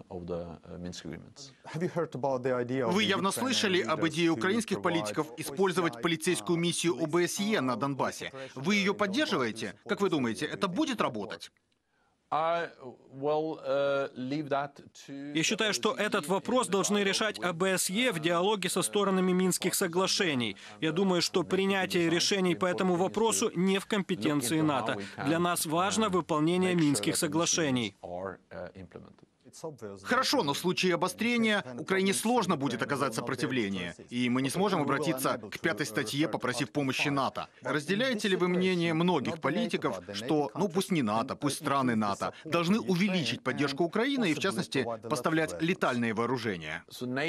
S12: Вы явно слышали об идее украинских политиков использовать полицейскую миссию ОБСЕ на Донбассе. Вы ее поддерживаете? Как вы думаете, это будет работать?
S15: Я считаю, что этот вопрос должны решать ОБСЕ в диалоге со сторонами Минских соглашений. Я думаю, что принятие решений по этому вопросу не в компетенции НАТО. Для нас важно выполнение Минских соглашений.
S12: Хорошо, но в случае обострения Украине сложно будет оказать сопротивление, и мы не сможем обратиться к 5-й статье, попросив помощи НАТО. Разделяете ли вы мнение многих политиков, что, пусть не НАТО, пусть страны НАТО, должны увеличить поддержку Украины и, в частности, поставлять летальные вооружения?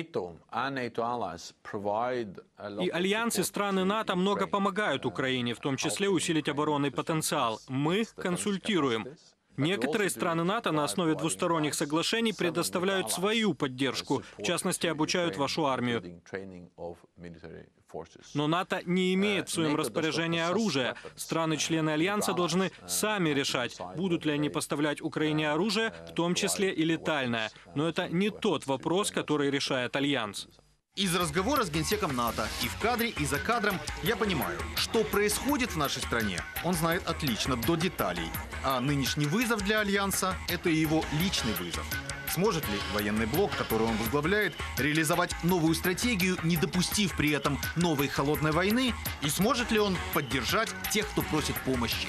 S15: И альянсы страны НАТО много помогают Украине, в том числе усилить оборонный потенциал. Мы консультируем. Некоторые страны НАТО на основе двусторонних соглашений предоставляют свою поддержку, в частности, обучают вашу армию. Но НАТО не имеет в своем распоряжении оружия. Страны-члены Альянса должны сами решать, будут ли они поставлять Украине оружие, в том числе и летальное. Но это не тот вопрос, который решает Альянс.
S12: Из разговора с генсеком НАТО и в кадре, и за кадром я понимаю, что происходит в нашей стране, он знает отлично, до деталей. А нынешний вызов для Альянса – это его личный вызов. Сможет ли военный блок, который он возглавляет, реализовать новую стратегию, не допустив при этом новой холодной войны? И сможет ли он поддержать тех, кто просит помощи?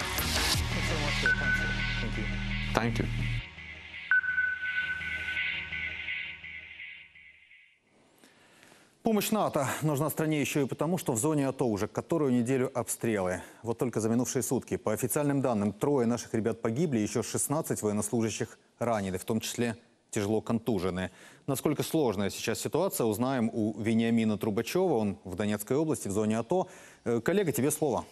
S2: Помощь НАТО нужна стране еще и потому, что в зоне АТО уже которую неделю обстрелы. Вот только за минувшие сутки, по официальным данным, 3 наших ребят погибли, еще 16 военнослужащих ранены, в том числе тяжело контужены. Насколько сложная сейчас ситуация, узнаем у Вениамина Трубачева. Он в Донецкой области, в зоне АТО. Коллега, тебе слово.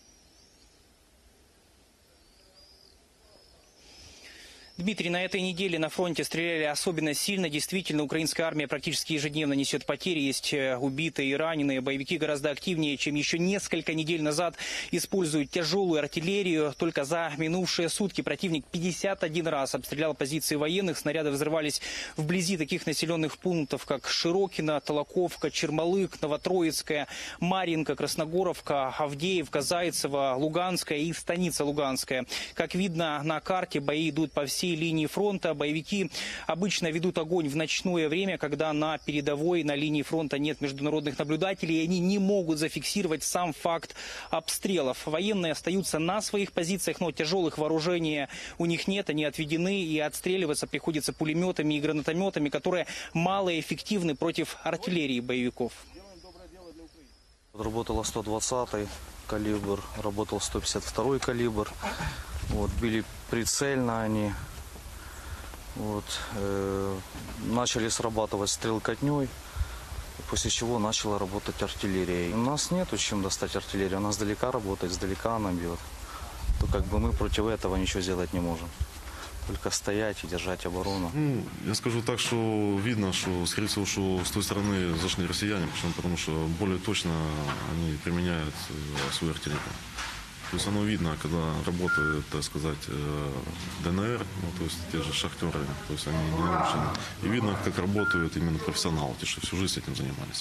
S16: Дмитрий, на этой неделе на фронте стреляли особенно сильно. Действительно, украинская армия практически ежедневно несет потери. Есть убитые и раненые. Боевики гораздо активнее, чем еще несколько недель назад, используют тяжелую артиллерию. Только за минувшие сутки противник 51 раз обстрелял позиции военных. Снаряды взрывались вблизи таких населенных пунктов, как Широкино, Толоковка, Чермалык, Новотроицкая, Марьинка, Красногоровка, Авдеевка, Зайцево, Луганская и Станица Луганская. Как видно на карте, бои идут по всей линии фронта. Боевики обычно ведут огонь в ночное время, когда на передовой, на линии фронта нет международных наблюдателей, и они не могут зафиксировать сам факт обстрелов. Военные остаются на своих позициях, но тяжелых вооружений у них нет, они отведены, и отстреливаться приходится пулеметами и гранатометами, которые малоэффективны против артиллерии боевиков.
S17: Работала 120-й калибр, работал 152-й калибр. Вот, били прицельно они. Вот, начали срабатывать стрелкотней, после чего начала работать артиллерия. У нас нету чем достать артиллерию, она сдалека работает, сдалека она бьет. То как бы мы против этого ничего сделать не можем. Только стоять и держать оборону.
S18: Ну, я скажу так, что видно, что, скорее всего, что с той стороны зашли россияне, потому что более точно они применяют свою артиллерию. То есть оно видно, когда работает, так сказать, ДНР, ну, то есть те же шахтеры, то есть они не нарушены. И видно, как работают именно профессионалы, те, что всю жизнь этим занимались.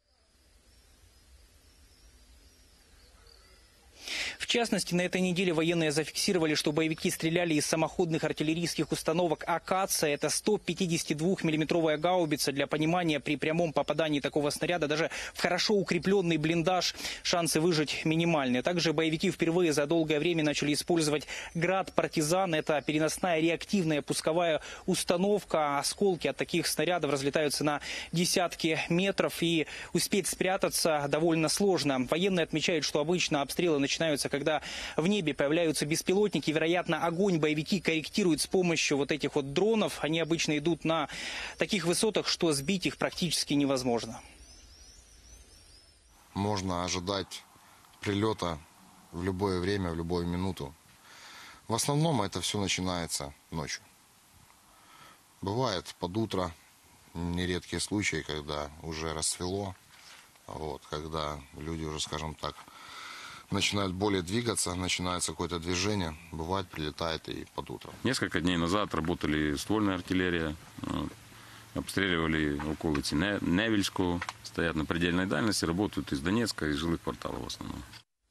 S16: В частности, на этой неделе военные зафиксировали, что боевики стреляли из самоходных артиллерийских установок «Акация». Это 152-миллиметровая гаубица. Для понимания, при прямом попадании такого снаряда даже в хорошо укрепленный блиндаж шансы выжить минимальные. Также боевики впервые за долгое время начали использовать «Град Партизан». Это переносная реактивная пусковая установка. Осколки от таких снарядов разлетаются на десятки метров, и успеть спрятаться довольно сложно. Военные отмечают, что обычно обстрелы начинаются, когда в небе появляются беспилотники. Вероятно, огонь боевики корректируют с помощью вот этих вот дронов. Они обычно идут на таких высотах, что сбить их практически невозможно.
S19: Можно ожидать прилета в любое время, в любую минуту. В основном это все начинается ночью. Бывает под утро, нередкие случаи, когда уже рассвело, вот, когда люди уже, скажем так, начинают более двигаться, начинается какое-то движение, бывает, прилетает и под утро.
S20: Несколько дней назад работали ствольная артиллерия, обстреливали околицы Невельского, стоят на предельной дальности, работают из Донецка, из жилых кварталов в основном.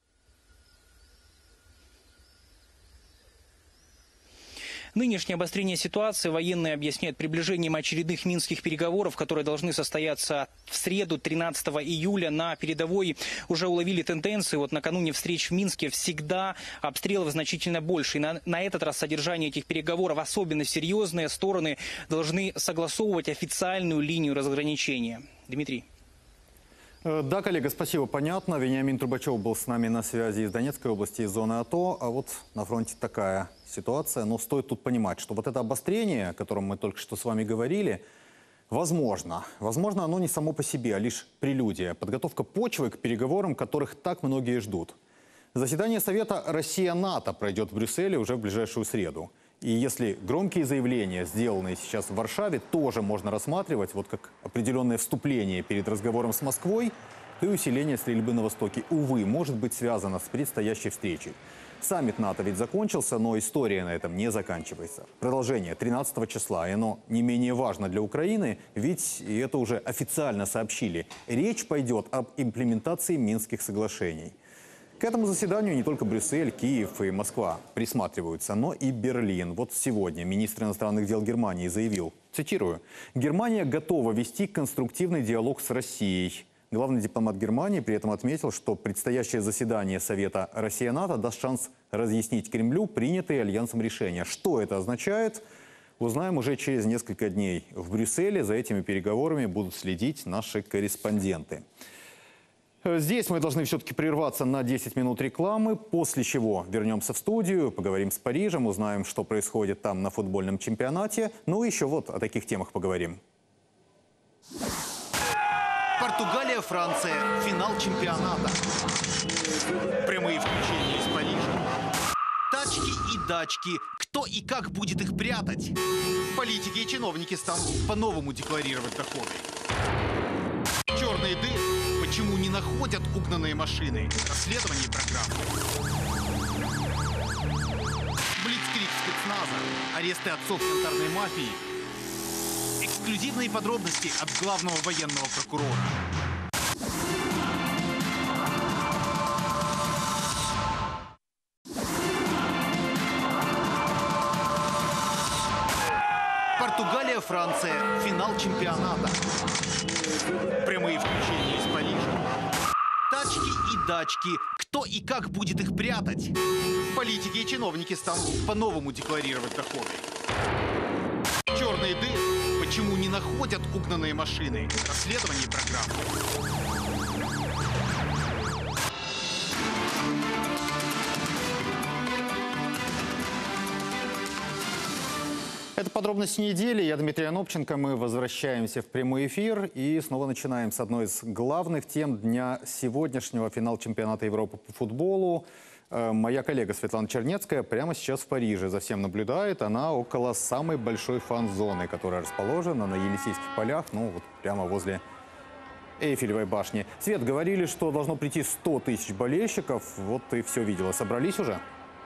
S16: Нынешнее обострение ситуации военные объясняют приближением очередных минских переговоров, которые должны состояться в среду, 13 июля. На передовой уже уловили тенденции. Вот накануне встреч в Минске всегда обстрелов значительно больше. И на этот раз содержание этих переговоров особенно серьезное. Стороны должны согласовывать официальную линию разграничения. Дмитрий.
S2: Да, коллега, спасибо, понятно. Вениамин Трубачев был с нами на связи из Донецкой области, из зоны АТО. А вот на фронте такая ситуация. Но стоит тут понимать, что вот это обострение, о котором мы только что с вами говорили, возможно. Возможно, оно не само по себе, а лишь прелюдия. Подготовка почвы к переговорам, которых так многие ждут. Заседание Совета Россия-НАТО пройдет в Брюсселе уже в ближайшую среду. И если громкие заявления, сделанные сейчас в Варшаве, тоже можно рассматривать вот как определенное вступление перед разговором с Москвой, то и усиление стрельбы на Востоке, увы, может быть связано с предстоящей встречей. Саммит НАТО ведь закончился, но история на этом не заканчивается. Продолжение 13 числа, и оно не менее важно для Украины, ведь и это уже официально сообщили. Речь пойдет об имплементации Минских соглашений. К этому заседанию не только Брюссель, Киев и Москва присматриваются, но и Берлин. Вот сегодня министр иностранных дел Германии заявил, цитирую, «Германия готова вести конструктивный диалог с Россией». Главный дипломат Германии при этом отметил, что предстоящее заседание Совета Россия-НАТО даст шанс разъяснить Кремлю принятые Альянсом решения. Что это означает, узнаем уже через несколько дней. В Брюсселе за этими переговорами будут следить наши корреспонденты. Здесь мы должны все-таки прерваться на 10 минут рекламы, после чего вернемся в студию, поговорим с Парижем, узнаем, что происходит там на футбольном чемпионате. Ну и еще вот о таких темах поговорим.
S12: Португалия, Франция. Финал чемпионата. Прямые включения из Парижа. Тачки и дачки. Кто и как будет их прятать? Политики и чиновники станут по-новому декларировать доходы. Черные дыры. Почему не находят угнанные машины? Расследование программы. Блицкриг спецназа. Аресты отцов янтарной мафии. Эксклюзивные подробности от главного военного прокурора. Португалия, Франция. Финал чемпионата. Прямые включения из Парижа. Тачки и дачки. Кто и как будет их прятать? Политики и чиновники станут по-новому декларировать доходы. Черные дыры. Почему не находят угнанные машины? Расследование программы.
S2: Это подробности недели. Я Дмитрий Анопченко. Мы возвращаемся в прямой эфир и снова начинаем с одной из главных тем дня сегодняшнего: финал чемпионата Европы по футболу. Моя коллега Светлана Чернецкая прямо сейчас в Париже за всем наблюдает. Она около самой большой фан-зоны, которая расположена на Елисейских полях, ну вот прямо возле Эйфелевой башни. Свет, говорили, что должно прийти 100 тысяч болельщиков. Вот ты все видела. Собрались уже?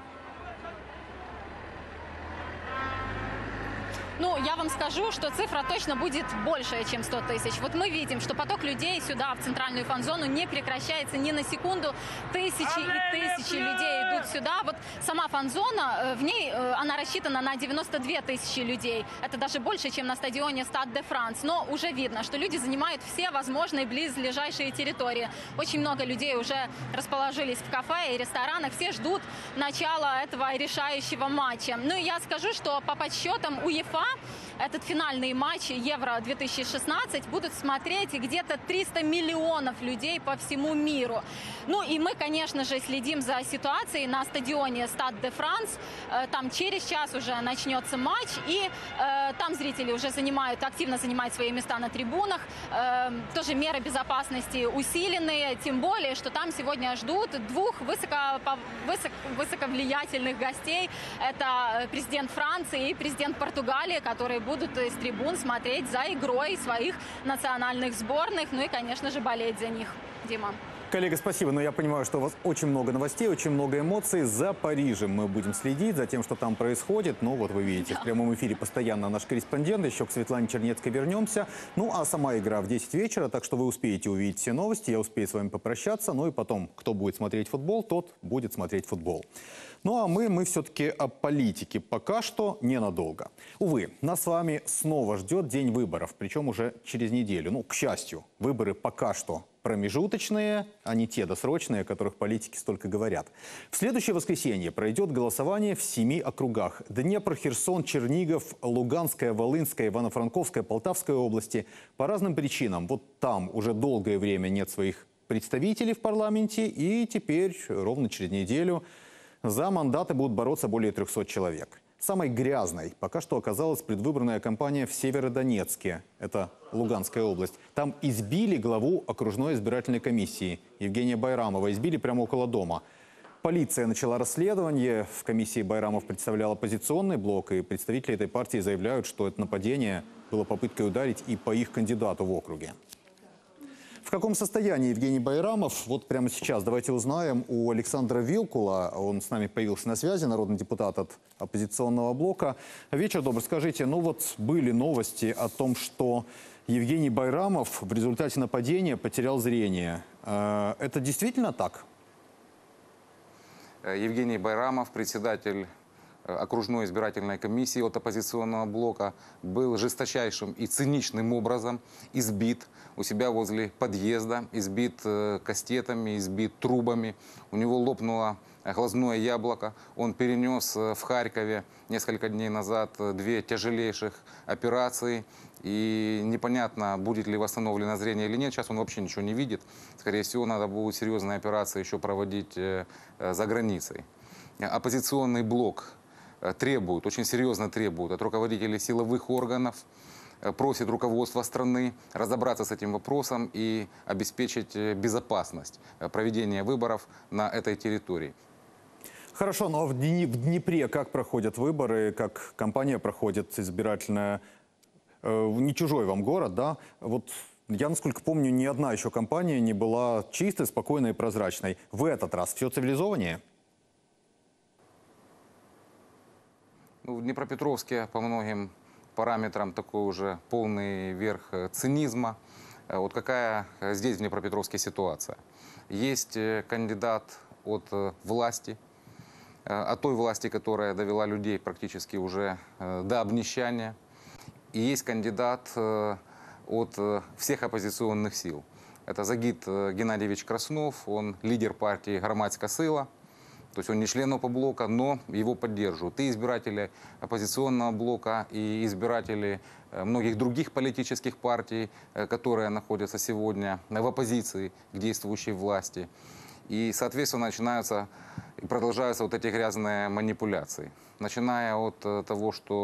S21: Ну, я вам скажу, что цифра точно будет больше, чем 100 тысяч. Вот мы видим, что поток людей сюда, в центральную фан-зону, не прекращается ни на секунду. Тысячи и тысячи людей идут сюда. Вот сама фан-зона, в ней она рассчитана на 92 тысячи людей. Это даже больше, чем на стадионе Стад де Франс. Но уже видно, что люди занимают все возможные близлежащие территории. Очень много людей уже расположились в кафе и ресторанах. Все ждут начала этого решающего матча. Ну и я скажу, что по подсчетам УЕФА этот финальный матч Евро-2016 будут смотреть где-то 300 миллионов людей по всему миру. Ну и мы, конечно же, следим за ситуацией на стадионе Стад де Франс. Там через час уже начнется матч, и там зрители уже активно занимают свои места на трибунах. Тоже меры безопасности усиленные, тем более, что там сегодня ждут двух высоковлиятельных гостей. Это президент Франции и президент Португалии, которые будут из трибун смотреть за игрой своих национальных сборных, ну и, конечно же, болеть за них. Дима.
S2: Коллега, спасибо, но я понимаю, что у вас очень много новостей, очень много эмоций. За Парижем мы будем следить за тем, что там происходит. Ну вот вы видите, в прямом эфире постоянно наш корреспондент. Еще к Светлане Чернецкой вернемся. Ну а сама игра в 10 вечера, так что вы успеете увидеть все новости. Я успею с вами попрощаться. Ну и потом, кто будет смотреть футбол, тот будет смотреть футбол. Ну а мы все-таки о политике. Пока что ненадолго. Увы, нас с вами снова ждет день выборов, причем уже через неделю. Ну, к счастью, выборы пока что промежуточные, а не те досрочные, о которых политики столько говорят. В следующее воскресенье пройдет голосование в 7 округах: Днепр, Херсон, Чернигов, Луганская, Волынская, Ивано-Франковская, Полтавская области. По разным причинам. Вот там уже долгое время нет своих представителей в парламенте, и теперь ровно через неделю за мандаты будут бороться более 300 человек. Самой грязной пока что оказалась предвыборная кампания в Северодонецке. Это Луганская область. Там избили главу окружной избирательной комиссии Евгения Байрамова. Избили прямо около дома. Полиция начала расследование. В комиссии Байрамов представлял оппозиционный блок. И представители этой партии заявляют, что это нападение было попыткой ударить и по их кандидату в округе. В каком состоянии Евгений Байрамов? Вот прямо сейчас давайте узнаем у Александра Вилкула. Он с нами появился на связи, народный депутат от оппозиционного блока. Вечер добрый. Скажите, ну вот были новости о том, что Евгений Байрамов в результате нападения потерял зрение. Это действительно так?
S22: Евгений Байрамов, председатель окружной избирательной комиссии от оппозиционного блока, был жесточайшим и циничным образом избит у себя возле подъезда, избит кастетами, избит трубами. У него лопнуло глазное яблоко. Он перенес в Харькове несколько дней назад 2 тяжелейших операции. И непонятно, будет ли восстановлено зрение или нет. Сейчас он вообще ничего не видит. Скорее всего, надо будет серьезные операции еще проводить за границей. Оппозиционный блок требует, очень серьезно требует от руководителей силовых органов, просит руководство страны разобраться с этим вопросом и обеспечить безопасность проведения выборов на этой территории.
S2: Хорошо, но в Днепре как проходят выборы, как кампания проходит избирательная? Не чужой вам город, да? Вот я, насколько помню, ни одна еще кампания не была чистой, спокойной и прозрачной. В этот раз все цивилизованнее?
S22: Ну, в Днепропетровске по многим параметрам такой уже полный верх цинизма. Вот какая здесь в Днепропетровске ситуация? Есть кандидат от власти, от той власти, которая довела людей практически уже до обнищания. И есть кандидат от всех оппозиционных сил. Это Загит Геннадьевич Краснов, он лидер партии «Громадська сила». То есть он не член Опоблока, но его поддерживают и избиратели оппозиционного блока, и избиратели многих других политических партий, которые находятся сегодня в оппозиции к действующей власти. И, соответственно, начинаются и продолжаются вот эти грязные манипуляции. Начиная от того, что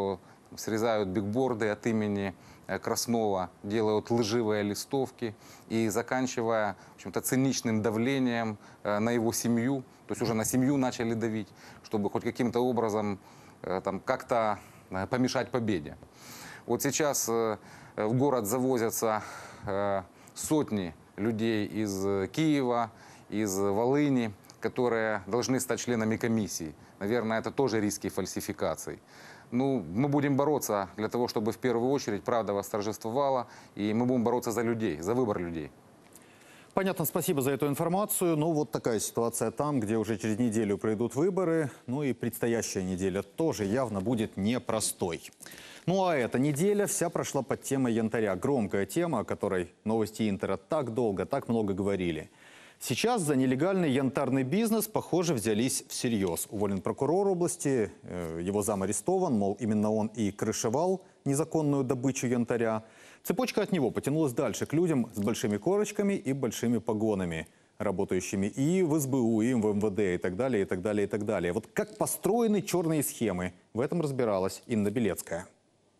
S22: срезают бигборды от имени Краснова, делают лживые листовки и заканчивая, в общем-то, циничным давлением на его семью, то есть уже на семью начали давить, чтобы хоть каким-то образом там как-то помешать победе. Вот сейчас в город завозятся сотни людей из Киева, из Волыни, которые должны стать членами комиссии. Наверное, это тоже риски фальсификаций. Ну, мы будем бороться для того, чтобы в первую очередь правда восторжествовала, и мы будем бороться за людей, за выбор людей.
S2: Понятно, спасибо за эту информацию. Ну, вот такая ситуация там, где уже через неделю пройдут выборы. Ну и предстоящая неделя тоже явно будет непростой. Ну а эта неделя вся прошла под темой янтаря. Громкая тема, о которой новости Интера так долго, так много говорили. Сейчас за нелегальный янтарный бизнес, похоже, взялись всерьез. Уволен прокурор области, его зам арестован, мол, именно он и крышевал незаконную добычу янтаря. Цепочка от него потянулась дальше, к людям с большими корочками и большими погонами, работающими и в СБУ, и в МВД, и так далее, и так далее, и так далее. Вот как построены черные схемы, в этом разбиралась Инна Белецкая.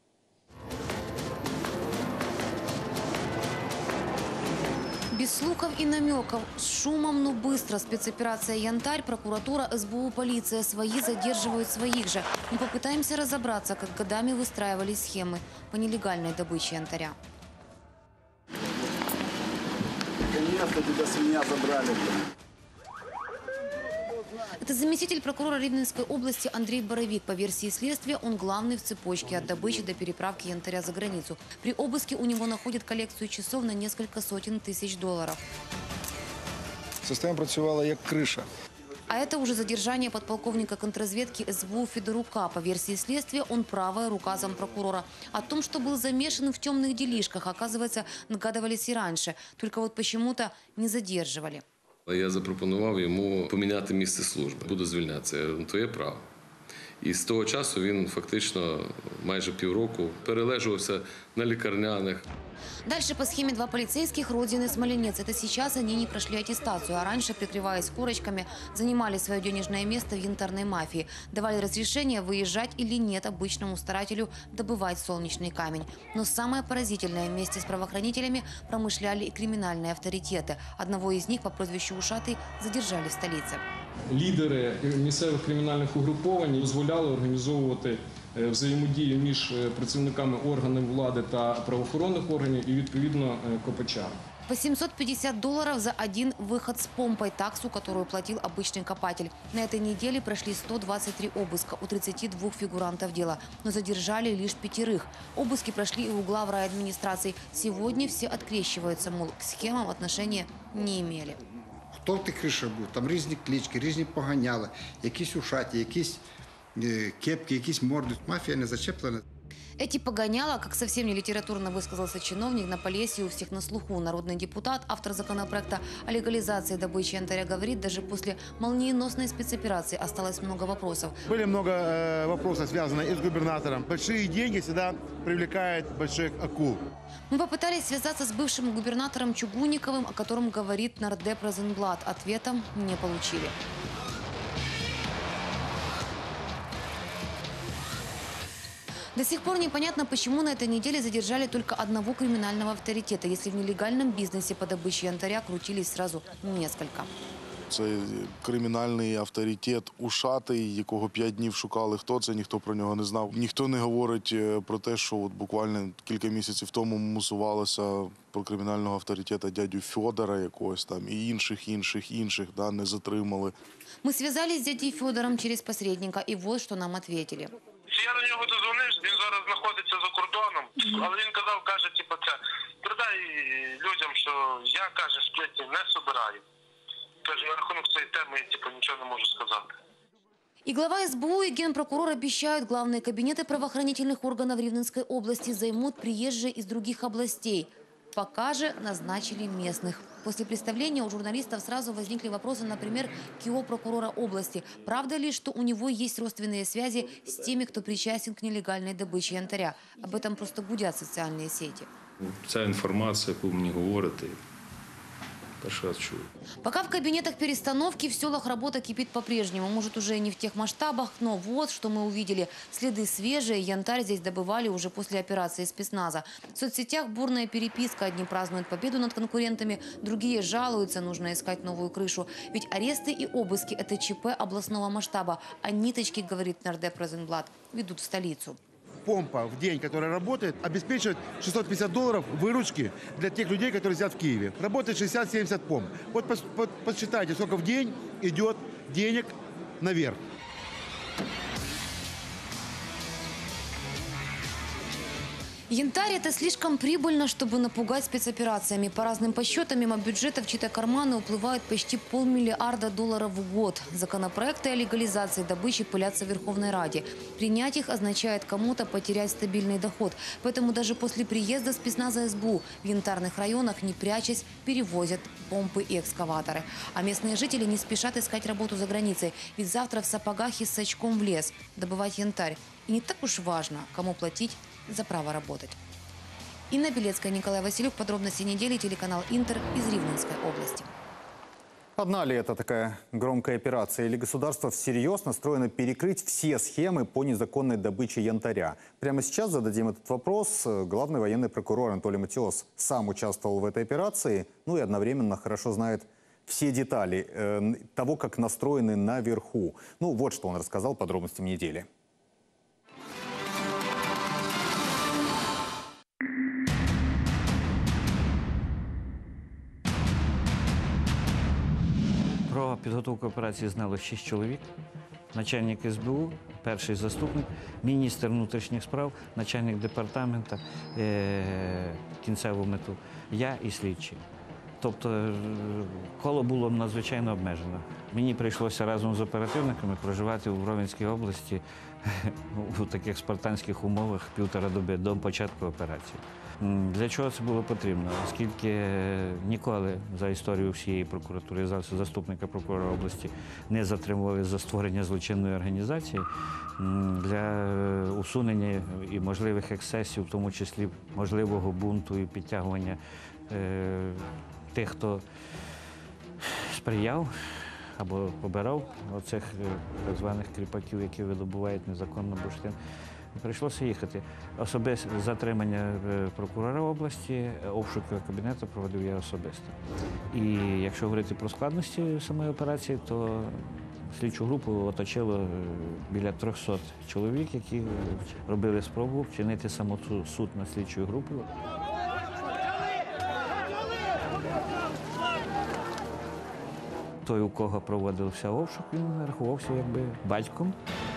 S1: Без слухов и намеков, с шумом, но быстро. Спецоперация «Янтарь», прокуратура, СБУ, полиция. Свои задерживают своих же. Мы попытаемся разобраться, как годами выстраивались схемы по нелегальной добыче янтаря.
S4: Наконец-то тебя с меня забрали.
S1: Это заместитель прокурора Рівненской области Андрей Боровик. По версии следствия, он главный в цепочке от добычи до переправки янтаря за границу. При обыске у него находят коллекцию часов на несколько сотен тысяч долларов.
S4: Система працювала як криша.
S1: А это уже задержание подполковника контрразведки СБУ Федорука. По версии следствия, он правая рука зампрокурора. О том, что был замешан в темных делишках, оказывается, догадывались и раньше. Только вот почему-то не задерживали.
S23: Я запропонував йому поміняти місце служби. Буду звільнятися. Я говорю, то є право. І з того часу він фактично майже півроку перележувався на лікарняних.
S1: Дальше по схеме два полицейских родины Смоленец. Это сейчас они не прошли аттестацию, а раньше, прикрываясь корочками, занимали свое денежное место в янтарной мафии. Давали разрешение выезжать или нет обычному старателю добывать солнечный камень. Но самое поразительное, вместе с правоохранителями промышляли и криминальные авторитеты. Одного из них по прозвищу Ушатый задержали в столице.
S24: Лідери місцевих кримінальних угруповань дозволяли організовувати взаємодію між працівниками органів влади та правоохоронних органів і, відповідно, копачами.
S1: По $750 за один выход с помпой, таксу, которую платил обычный копатель. На этой неделе прошли 123 обыска у 32 фигурантов дела, но задержали лишь 5. Обыски прошли и у глав райадминистраций. Сегодня все открещиваются, мол, к схемам отношения не имели.
S25: Хто в тих кришах був? Там різні клички, різні поганяли, якісь ушаті, якісь кепки, якісь морди. Мафія не зачеплена.
S1: Эти погоняла, как совсем не литературно высказался чиновник, на Полесье у всех на слуху. Народный депутат, автор законопроекта о легализации добычи янтаря, говорит, даже после молниеносной спецоперации осталось много вопросов.
S26: Были много вопросов, связанных и с губернатором. Большие деньги всегда привлекают больших акул.
S1: Мы попытались связаться с бывшим губернатором Чугунниковым, о котором говорит нардеп Розенблат. Ответом не получили. До сих пор непонятно, почему на этой неделе задержали только одного криминального авторитета, если в нелегальном бизнесе по добыче янтаря крутились сразу несколько.
S27: Це кримінальний авторитет Ушатий, якого 5 днів шукали. Хто це, ніхто про нього не знав. Ніхто не говорить про те, що от буквально кілька місяців тому мусувалося про кримінального авторитета дядю Федора якогось там і інших, да, не затримали.
S1: Мы связались с дядей Федором через посредника, и вот что нам ответили.
S28: Я на нього дозвонився, він зараз знаходиться за кордоном, але він казав, каже, типу, це, передай людям, що я, каже, сплетні не собираю. Каже, на рахунок цієї теми я, типу, нічого не можу сказати.
S1: И глава СБУ, и генпрокурор обещают, главные кабинеты правоохранительных органов Рівненской области займут приезжие из других областей. Пока же назначили местных. После представления у журналистов сразу возникли вопросы, например, к его прокурора области. Правда ли, что у него есть родственные связи с теми, кто причастен к нелегальной добыче янтаря? Об этом просто гудят социальные сети.
S29: Ця інформація, яку мені говорите,
S23: Перший раз чую.
S1: Пока в кабинетах перестановки, в селах работа кипит по-прежнему. Может, уже и не в тех масштабах, но вот что мы увидели. Следы свежие, янтарь здесь добывали уже после операции спецназа. В соцсетях бурная переписка. Одни празднуют победу над конкурентами, другие жалуются, нужно искать новую крышу. Ведь аресты и обыски – это ЧП областного масштаба. А ниточки, говорит нардеп Розенблат, ведут в столицу.
S26: Помпа в день, которая работает, обеспечивает $650 выручки для тех людей, которые сидят в Киеве. Работает 60-70 помп. Вот посчитайте, сколько в день идет денег наверх.
S1: Янтарь – это слишком прибыльно, чтобы напугать спецоперациями. По разным подсчетам, мимо бюджета в чьи-то карманы уплывают почти $500 миллиарда в год. Законопроекты о легализации добычи пылятся в Верховной Раде. Принять их означает кому-то потерять стабильный доход. Поэтому даже после приезда спецназа СБУ в янтарных районах, не прячась, перевозят помпы и экскаваторы. А местные жители не спешат искать работу за границей. Ведь завтра в сапогах и с сачком в лес добывать янтарь. И не так уж важно, кому платить за право работать. Инна Белецкая, Николай Василюк. Подробности недели. Телеканал «Интер» из Ривненской области.
S2: Одна ли это такая громкая операция? Или государство всерьез настроено перекрыть все схемы по незаконной добыче янтаря? Прямо сейчас зададим этот вопрос. Главный военный прокурор Анатолий Матиос сам участвовал в этой операции, ну и одновременно хорошо знает все детали того, как настроены наверху. Ну вот что он рассказал подробностям недели.
S3: Про підготовку операції знало 6 чоловік. Начальник СБУ, перший заступник, міністр внутрішніх справ, начальник департаменту, кінцеву мету, я і слідчий. Тобто коло було надзвичайно обмежено. Мені прийшлося разом з оперативниками проживати у Ровенській області у таких спартанських умовах 1,5 доби до початку операції. Для чого це було потрібно? Оскільки ніколи за історію всієї прокуратури, заступника прокурора області не затримували за створення злочинної організації, для усунення і можливих ексцесів, в тому числі можливого бунту і підтягування тих, хто сприяв або побирав оцих так званих кріпаків, які видобувають незаконно бурштин. Прийшлося їхати. Особисте затримання прокурора області, обшук кабінету проводив я особисто. І якщо говорити про складності самої операції, то слідчу групу оточило біля 300 чоловік, які робили спробу вчинити самосуд над слідчою групою. Той, у кого проводився обшук, він рахувався якби батьком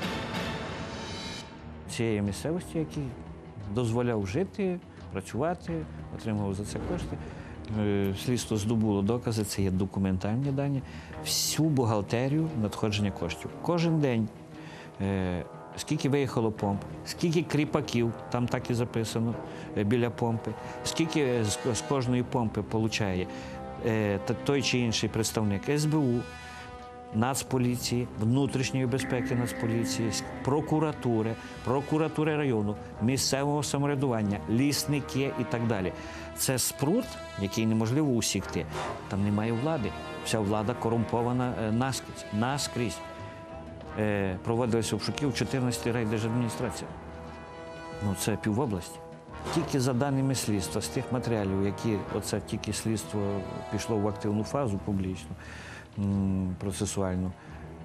S3: цієї місцевості, який дозволяв жити, працювати, отримував за це кошти. Слідство здобуло докази, це є документальні дані, всю бухгалтерію надходження коштів. Кожен день, скільки виїхало помп, скільки кріпаків, там так і записано, біля помпи, скільки з кожної помпи отримує той чи інший представник СБУ, Нацполіції, внутрішньої безпеки Нацполіції, прокуратури району, місцевого самоврядування, лісники і так далі. Це спрут, який неможливо усікти. Там немає влади. Вся влада корумпована наскрізь. Проводилися обшуки в 14 райдержадміністраціях. Ну, це півобласті. Тільки за даними слідства, з тих матеріалів, які оце тільки слідство пішло в активну фазу публічну, процесуальну,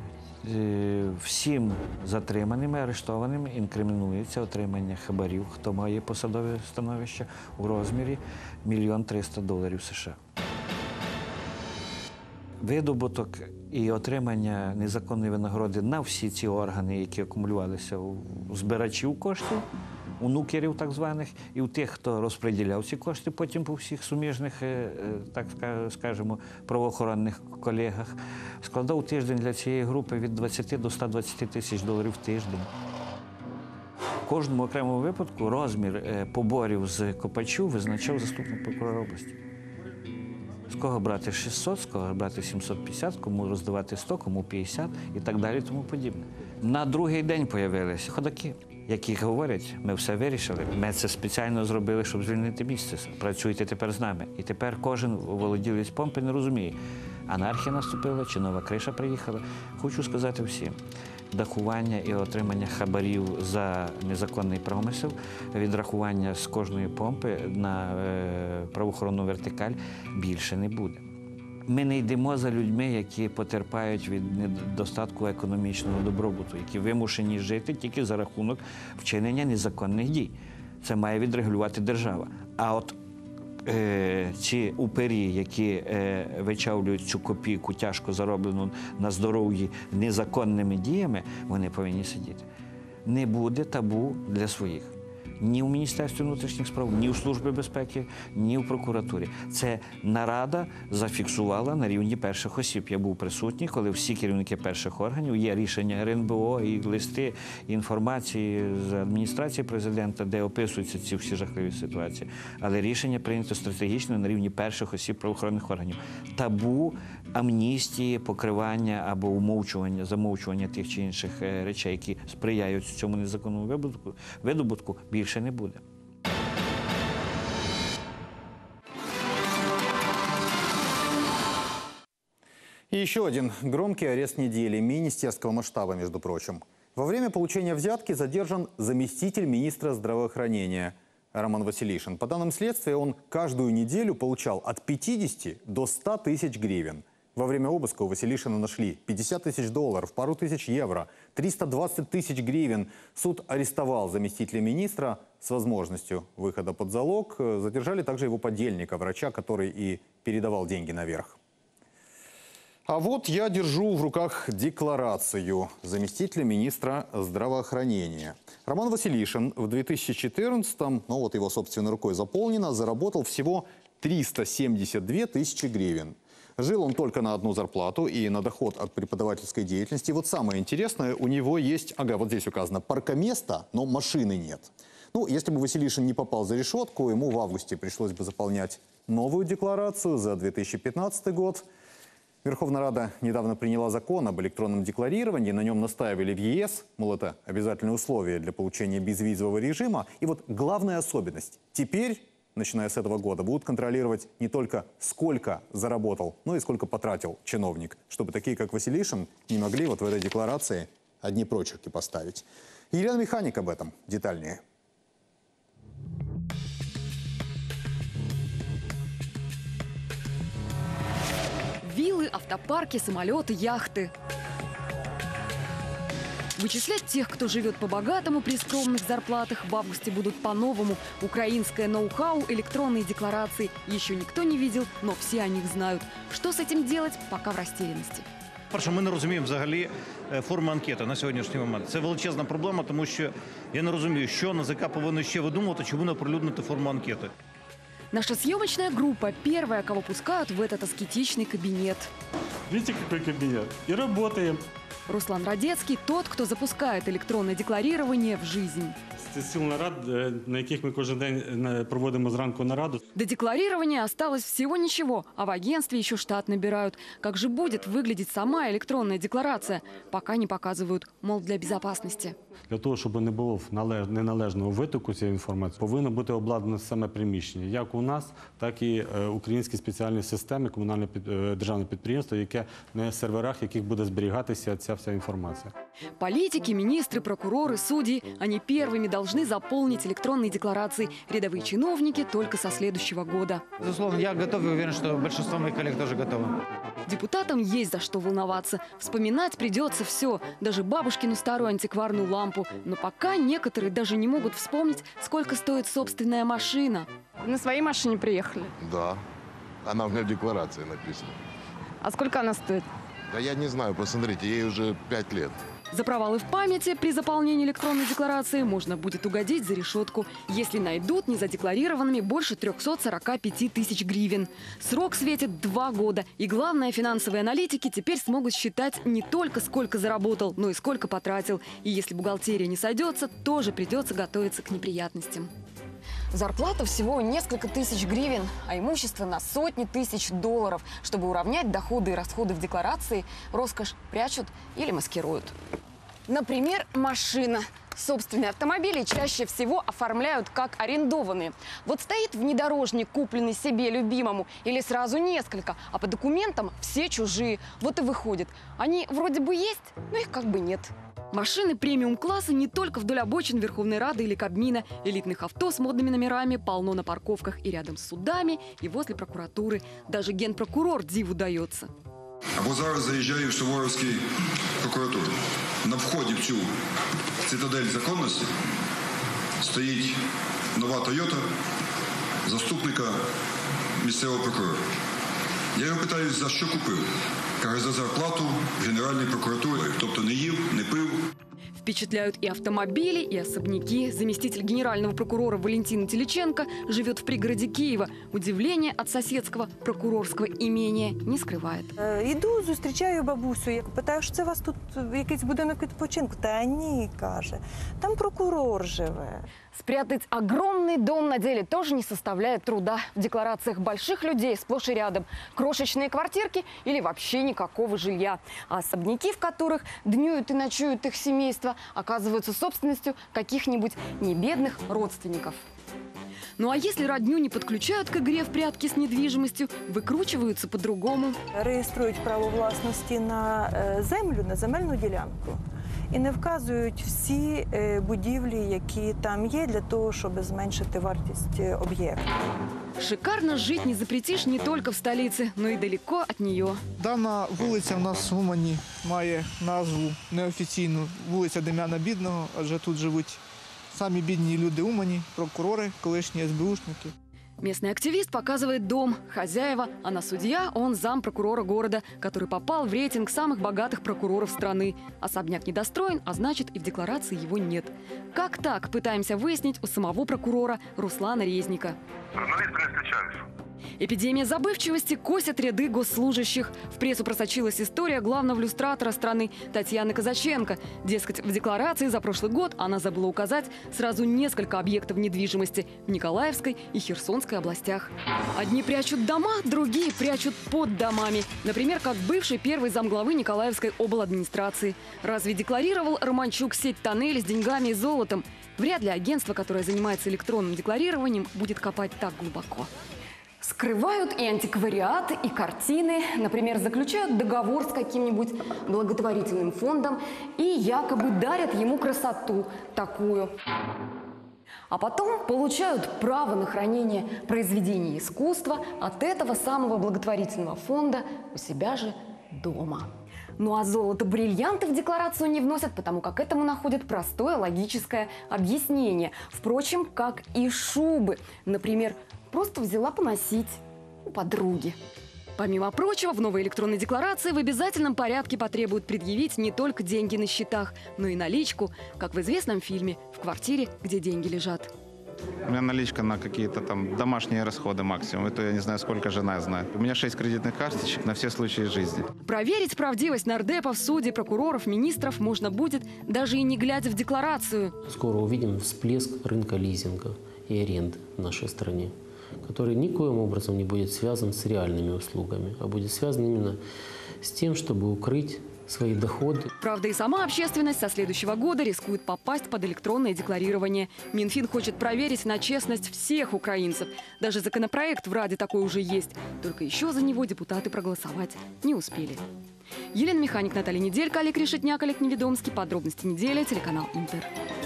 S3: всім затриманим і арештованим інкримінується отримання хабарів, хто має посадове становище, у розмірі $1 300 000 США. Видобуток і отримання незаконної винагороди на всі ці органи, які акумулювалися у збирачів коштів, у нукерів так званих, і у тих, хто розподіляв ці кошти потім по всіх суміжних, так скажемо, правоохоронних колегах, складав у тиждень для цієї групи від 20 до 120 тисяч доларів в тиждень. В кожному окремому випадку розмір поборів з копачів визначав заступник прокурора області. З кого брати 600, з кого брати 750, кому роздавати 100, кому 50 і так далі, тому подібне. На другий день з'явилися ходаки. які говорять, ми все вирішили, ми це спеціально зробили, щоб звільнити місце. Працюйте тепер з нами. І тепер кожен володілець помпи не розуміє, анархія наступила чи нова криша приїхала. Хочу сказати всім, дахування і отримання хабарів за незаконний промисел, відрахування з кожної помпи на правоохоронну вертикаль більше не буде. Ми не йдемо за людьми, які потерпають від недостатку економічного добробуту, які вимушені жити тільки за рахунок вчинення незаконних дій. Це має відрегулювати держава. А от ці упері, які вичавлюють цю копійку, тяжко зароблену на здоров'ї незаконними діями, вони повинні сидіти. Не буде табу для своїх. Ні у Міністерстві внутрішніх справ, ні у Службі безпеки, ні у прокуратурі. Це нарада зафіксувала на рівні перших осіб. Я був присутній, коли всі керівники перших органів, є рішення РНБО і листи інформації з адміністрації президента, де описуються ці всі жахливі ситуації. Але рішення прийнято стратегічно на рівні перших осіб правоохоронних органів. Табу, амністії, покривання або умовчування, замовчування тих чи інших речей, які сприяють цьому незаконному видобутку, більше не буде.
S2: И еще один громкий арест недели министерского масштаба, между прочим. Во время получения взятки задержан заместитель министра здравоохранения Роман Василишин. По данным следствия, он каждую неделю получал от 50 до 100 тысяч гривен. Во время обыска у Василишина нашли 50 тысяч долларов, пару тысяч евро, 320 тысяч гривен. Суд арестовал заместителя министра с возможностью выхода под залог. Задержали также его подельника, врача, который и передавал деньги наверх. А вот я держу в руках декларацию заместителя министра здравоохранения. Роман Василишин в 2014-м, ну вот его собственной рукой заполнено, заработал всего 372 тысячи гривен. Жил он только на одну зарплату и на доход от преподавательской деятельности. И вот самое интересное, у него есть, ага, вот здесь указано, паркоместо, но машины нет. Ну, если бы Василишин не попал за решетку, ему в августе пришлось бы заполнять новую декларацию за 2015 год. Верховная Рада недавно приняла закон об электронном декларировании. На нем настаивали в ЕС, мол, это обязательное условие для получения безвизового режима. И вот главная особенность. Теперь, начиная с этого года, будут контролировать не только сколько заработал, но и сколько потратил чиновник. Чтобы такие, как Василишин, не могли вот в этой декларации одни прочерки поставить. Елена Механик об этом детальнее.
S5: Виллы, автопарки, самолеты, яхты. Вычислять тех, кто живет по-богатому при скромных зарплатах, в августе будут по-новому. Украинское ноу-хау, электронные декларации. Еще никто не видел, но все о них знают. Что с этим делать, пока в растерянности.
S6: Перше, ми не розуміємо взагалі форми анкети на сьогоднішній момент. Це величезна проблема, тому що я не розумію, що НАЗК повинно ще видумувати, чому не оприлюднити форму анкети.
S5: Наша съемочная группа первая, кого пускают в этот аскетичный кабинет.
S7: Видите, какой кабинет? И работаем.
S5: Руслан Радецкий – тот, кто запускает электронное декларирование в жизнь.
S7: Сіл нарад, на яких ми кожен день проводимо зранку нараду.
S5: До декларирования осталось всего ничего, а в агентстве еще штат набирают. Как же будет выглядеть сама электронная декларация? Пока не показывают, мол, для безопасности.
S7: Для того, щоб не було неналежного витоку цієї інформації, повинно бути обладнане саме приміщення. Як у нас, так і українські спеціальні системи, комунальне державне підприємство, яке на серверах, яких буде зберігатися ця вся информация.
S5: Политики, министры, прокуроры, судьи – они первыми должны заполнить электронные декларации. Рядовые чиновники только со следующего года.
S8: Безусловно, я готов и уверен, что большинство моих коллег тоже готовы.
S5: Депутатам есть за что волноваться. Вспоминать придется все, даже бабушкину старую антикварную лампу. Но пока некоторые даже не могут вспомнить, сколько стоит собственная машина.
S9: На своей машине приехали?
S10: Да. Она у меня в декларации написана.
S9: А сколько она стоит?
S10: Да я не знаю, посмотрите, ей уже 5 лет.
S5: За провалы в памяти при заполнении электронной декларации можно будет угодить за решетку, если найдут незадекларированными больше 345 тысяч гривен. Срок светит 2 года. И главное, финансовые аналитики теперь смогут считать не только сколько заработал, но и сколько потратил. И если бухгалтерия не сойдется, тоже придется готовиться к неприятностям. Зарплата всего несколько тысяч гривен, а имущество на сотни тысяч долларов. Чтобы уравнять доходы и расходы в декларации, роскошь прячут или маскируют. Например, машина. Собственные автомобили чаще всего оформляют как арендованные. Вот стоит внедорожник, купленный себе любимому, или сразу несколько, а по документам все чужие. Вот и выходит. Они вроде бы есть, но их как бы нет. Машины премиум-класса не только вдоль обочин Верховной Рады или Кабмина. Элитных авто с модными номерами полно на парковках и рядом с судами, и возле прокуратуры. Даже генпрокурор диву дается.
S11: Або зараз заїжджаю в Суворовський прокуратуру. На вході в цю цитадель законності стоїть нова Тойота заступника місцевого прокурора. Я його питаю, за що купив? Каже, за зарплату Генеральної прокуратури. Тобто не їв, не пив.
S5: Впечатляют и автомобили, и особняки. Заместитель генерального прокурора Валентина Теличенко живет в пригороде Киева. Удивление от соседского прокурорского имения не скрывает.
S13: Іду, зустрічаю бабусю. Я питаю, що це у вас тут якийсь будинок відпочинку? Та ні, каже, там прокурор живе.
S5: Спрятать огромный дом на деле тоже не составляет труда. В декларациях больших людей сплошь и рядом крошечные квартирки или вообще никакого жилья. А особняки, в которых днюют и ночуют их семейства, оказываются собственностью каких-нибудь небедных родственников. Ну а если родню не подключают к игре в прятки с недвижимостью, выкручиваются по-другому.
S13: Реєструють право власності на землю, на земельну ділянку. І не вказують всі будівлі, які там є, для того, щоб зменшити вартість об'єкту.
S5: Шикарно жить не запретишь не только в столице, но и далеко от нее.
S14: Дана вулиця в нас в Умані має назву неофіційну вулиця Дем'яна Бідного, адже тут живуть самі бідні люди Умані, прокурори, колишні СБУшники.
S5: Местный активист показывает дом, хозяева, а на судья он зампрокурора города, который попал в рейтинг самых богатых прокуроров страны. Особняк недостроен, а значит и в декларации его нет. Как так, пытаемся выяснить у самого прокурора Руслана Резника.
S28: Журналисты не встречались.
S5: Эпидемия забывчивости косит ряды госслужащих. В прессу просочилась история главного люстратора страны Татьяны Казаченко. Дескать, в декларации за прошлый год она забыла указать сразу несколько объектов недвижимости в Николаевской и Херсонской областях. Одни прячут дома, другие прячут под домами. Например, как бывший первый замглавы Николаевской обладминистрации. Разве декларировал Романчук сеть тоннелей с деньгами и золотом? Вряд ли агентство, которое занимается электронным декларированием, будет копать так глубоко. Скрывают и антиквариат, и картины. Например, заключают договор с каким-нибудь благотворительным фондом и якобы дарят ему красоту такую. А потом получают право на хранение произведений искусства от этого самого благотворительного фонда у себя же дома. Ну а золото-бриллианты в декларацию не вносят, потому как этому находят простое логическое объяснение. Впрочем, как и шубы. Например, просто взяла поносить у подруги. Помимо прочего, в новой электронной декларации в обязательном порядке потребуют предъявить не только деньги на счетах, но и наличку, как в известном фильме «В квартире, где деньги лежат».
S15: У меня наличка на какие-то там домашние расходы максимум. Это я не знаю, сколько жена знает. У меня 6 кредитных карточек на все случаи жизни.
S5: Проверить правдивость нардепов, судей, прокуроров, министров можно будет, даже и не глядя в декларацию.
S17: Скоро увидим всплеск рынка лизинга и аренды в нашей стране, который никоим образом не будет связан с реальными услугами, а будет связан именно с тем, чтобы укрыть свои доходы.
S5: Правда, и сама общественность со следующего года рискует попасть под электронное декларирование. Минфин хочет проверить на честность всех украинцев. Даже законопроект в Раде такой уже есть. Только еще за него депутаты проголосовать не успели. Елена Механик, Наталья Неделька, Олег Решетняк, Олег Неведомский. Подробности недели, телеканал Интер.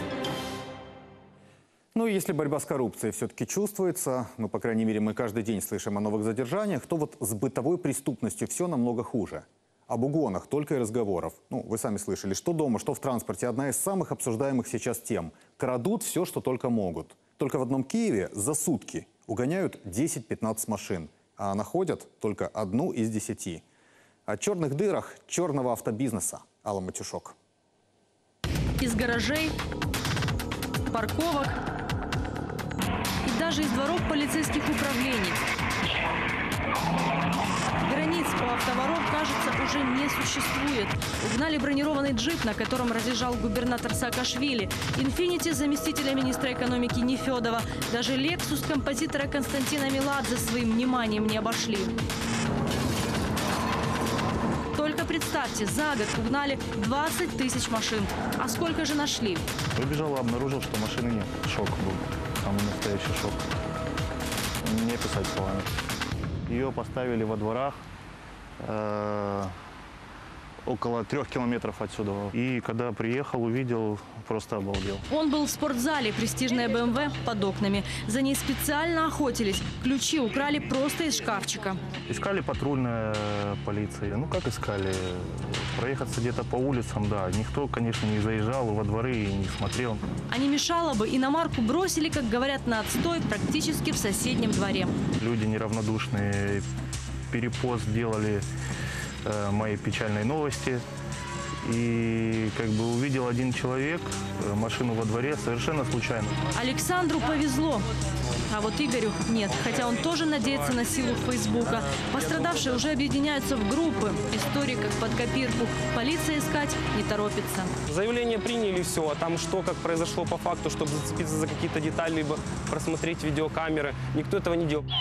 S2: Ну, если борьба с коррупцией все-таки чувствуется, по крайней мере, мы каждый день слышим о новых задержаниях, то вот с бытовой преступностью все намного хуже. Об угонах только и разговоров. Ну, вы сами слышали, что дома, что в транспорте. Одна из самых обсуждаемых сейчас тем. Крадут все, что только могут. Только в одном Киеве за сутки угоняют 10-15 машин, а находят только одну из 10. О черных дырах черного автобизнеса. Алла Матюшок.
S18: Из гаражей, парковок и даже из дворов полицейских управлений. Границ у автоворов, кажется, уже не существует. Угнали бронированный джип, на котором разъезжал губернатор Саакашвили, «Инфинити» заместителя министра экономики Нефедова, даже «Лексус» композитора Константина Меладзе своим вниманием не обошли. Только представьте, Представьте, за год угнали 20 тысяч машин. А сколько же нашли?
S4: Выбежал и обнаружил, что машины нет. Шок был. Самый настоящий шок. Не писать словами. Ее поставили во дворах около 3 километров отсюда. И когда приехал, увидел, просто обалдел.
S18: Он был в спортзале, престижная БМВ под окнами. За ней специально охотились. Ключи украли просто из шкафчика.
S4: Искали патрульная полиция. Ну, как искали? Проехаться где-то по улицам, да. Никто, конечно, не заезжал во дворы и не смотрел.
S18: А не мешало бы, иномарку бросили, как говорят, на отстой практически в соседнем дворе.
S4: Люди неравнодушные перепост делали моей печальной новости. И как бы увидел один человек машину во дворе совершенно случайно.
S18: Александру повезло. А вот Игорю нет, хотя он тоже надеется на силу Фейсбука. Пострадавшие уже объединяются в группы. Истории как под копирку. Полиция искать не торопится.
S12: Заявление приняли, все, а там что, как произошло по факту, чтобы зацепиться за какие-то детали, либо просмотреть видеокамеры, никто этого не делал.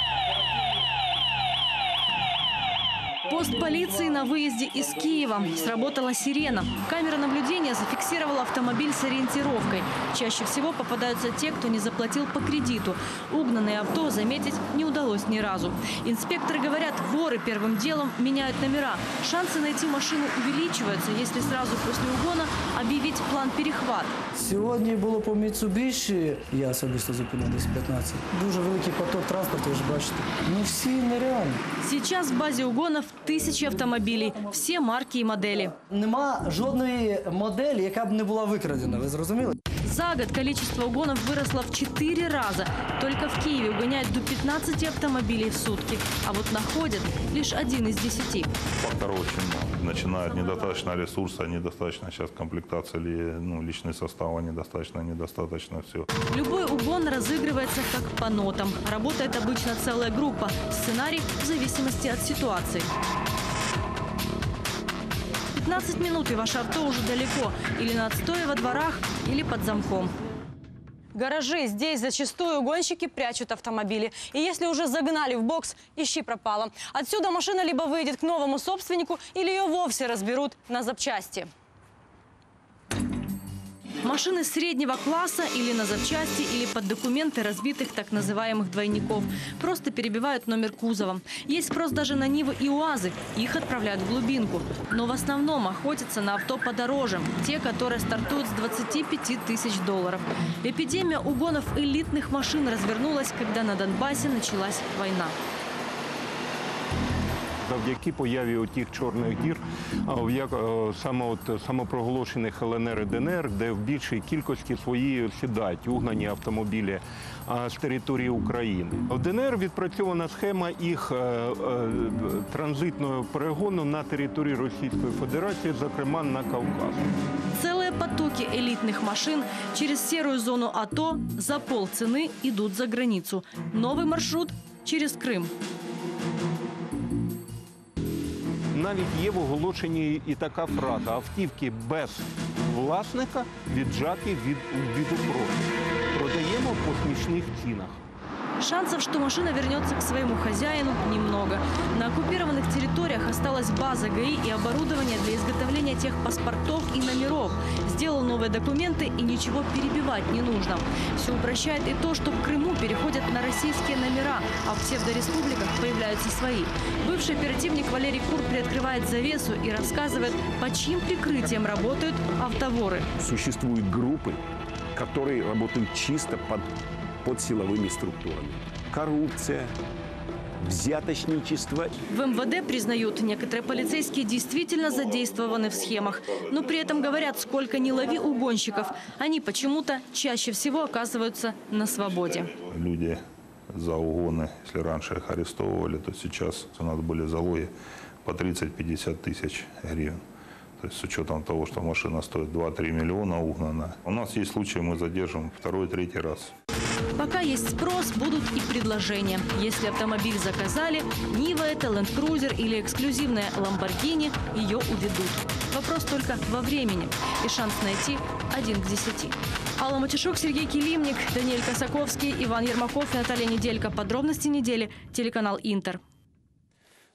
S18: Пост полиции на выезде из Киева. Сработала сирена. Камера наблюдения зафиксировала автомобиль с ориентировкой. Чаще всего попадаются те, кто не заплатил по кредиту. Угнанные авто заметить не удалось ни разу. Инспекторы говорят, воры первым делом меняют номера. Шансы найти машину увеличиваются, если сразу после угона объявить план перехват.
S16: Сьогодні було по Mitsubishi, я особисто зупинив десь 15. Дуже великий поток транспорту, ви ж бачите. Ну всі нереальні.
S18: Сейчас в базе угонов тысячи автомобилей, все марки и модели.
S16: Нема жодної моделі, яка б не була викрадена, ви зрозуміли?
S18: За год количество угонов выросло в 4 раза. Только в Киеве угоняют до 15 автомобилей в сутки. А вот находят лишь 1 из 10.
S19: Факторов очень много. Начиная от недостаточно ресурса, недостаточно сейчас комплектации, личный состав, недостаточно все.
S18: Любой угон разыгрывается как по нотам. Работает обычно целая группа. Сценарий в зависимости от ситуации. 15 минут, и ваше авто уже далеко. Или на отстое во дворах, или под замком.
S20: Гаражи. Здесь зачастую угонщики прячут автомобили. И если уже загнали в бокс, ищи пропало. Отсюда машина либо выйдет к новому собственнику, или ее вовсе разберут на запчасти.
S18: Машины среднего класса или на запчасти, или под документы разбитых так называемых двойников. Просто перебивают номер кузова. Есть спрос даже на Нивы и УАЗы. Их отправляют в глубинку. Но в основном охотятся на авто подороже. Те, которые стартуют с 25 тысяч долларов. Эпидемия угонов элитных машин развернулась, когда на Донбассе началась война.
S21: Завдяки появі отих чорних дір, саме самопроголошених ЛНР і ДНР, де в більшій кількості свої сідають угнані автомобілі з території України. В ДНР відпрацьована схема їх транзитного перегону на території Російської Федерації, зокрема на Кавказ.
S18: Целые потоки элитных машин через серую зону АТО за полцены идут за границу. Новый маршрут через Крым.
S21: Навіть є в оголошенні і така фраза: автівки без власника віджаті від упродажу. Продаємо по смішних цінах.
S18: Шансов, что машина вернется к своему хозяину, немного. На оккупированных территориях осталась база ГАИ и оборудование для изготовления техпаспортов и номеров. Сделал новые документы, и ничего перебивать не нужно. Все упрощает и то, что в Крыму переходят на российские номера, а в псевдореспубликах появляются свои. Бывший оперативник Валерий Кур приоткрывает завесу и рассказывает, под чьим прикрытием работают автоворы.
S22: Существуют группы, которые работают чисто под силовыми структурами. Коррупция, взяточничество.
S18: В МВД признают, некоторые полицейские действительно задействованы в схемах. Но при этом говорят, сколько ни лови угонщиков, они почему-то чаще всего оказываются на свободе.
S19: Люди за угоны, если раньше их арестовывали, то сейчас у нас были залоги по 30-50 тысяч гривен. То есть с учетом того, что машина стоит 2-3 миллиона угнана. У нас есть случаи, мы задержим 2-3 раз.
S18: Пока есть спрос, будут и предложения. Если автомобиль заказали, Нива это, Land Cruiser или эксклюзивная Lamborghini, ее уведут. Вопрос только во времени. И шанс найти 1 к 10. Алла Матюшук, Сергей Килимник, Даниэль Косаковский, Иван Ермаков и Наталья Неделько. Подробности недели. Телеканал Интер.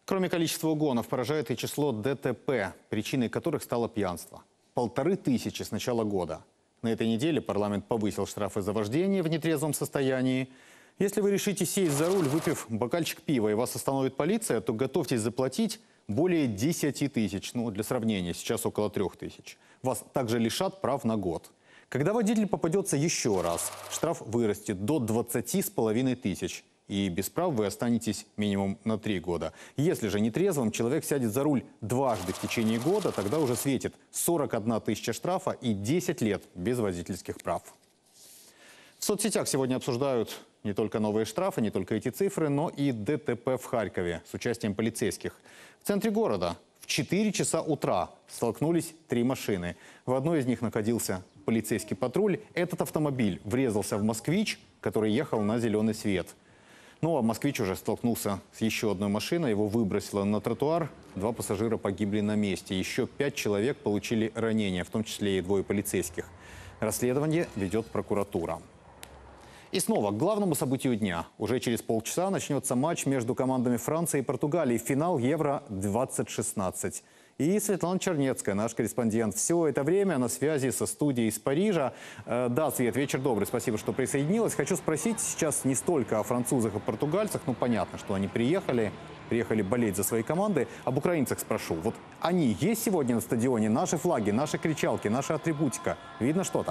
S2: Кроме количества угонов, поражает и число ДТП, причиной которых стало пьянство. 1500 с начала года. На этой неделе парламент повысил штрафы за вождение в нетрезвом состоянии. Если вы решите сесть за руль, выпив бокальчик пива, и вас остановит полиция, то готовьтесь заплатить более 10 тысяч. Ну, для сравнения, сейчас около 3000. Вас также лишат прав на год. Когда водитель попадется еще раз, штраф вырастет до 20,5 тысяч. И без прав вы останетесь минимум на 3 года. Если же нетрезвым человек сядет за руль дважды в течение года, тогда уже светит 41 тысяча штрафа и 10 лет без водительских прав. В соцсетях сегодня обсуждают не только новые штрафы, не только эти цифры, но и ДТП в Харькове с участием полицейских. В центре города в 4 часа утра столкнулись 3 машины. В одной из них находился полицейский патруль. Этот автомобиль врезался в «Москвич», который ехал на зеленый свет. Ну а «Москвич» уже столкнулся с еще одной машиной, его выбросило на тротуар. 2 пассажира погибли на месте. Еще 5 человек получили ранения, в том числе и 2 полицейских. Расследование ведет прокуратура. И снова к главному событию дня. Уже через полчаса начнется матч между командами Франции и Португалии. Финал Евро-2016. И Светлана Чернецкая, наш корреспондент, все это время на связи со студией из Парижа. Да, Свет, вечер добрый, спасибо, что присоединилась. Хочу спросить сейчас не столько о французах и португальцах, ну понятно, что они приехали болеть за свои команды. Об украинцах спрошу. Вот они есть сегодня на стадионе? Наши флаги, наши кричалки, наша атрибутика. Видно что-то?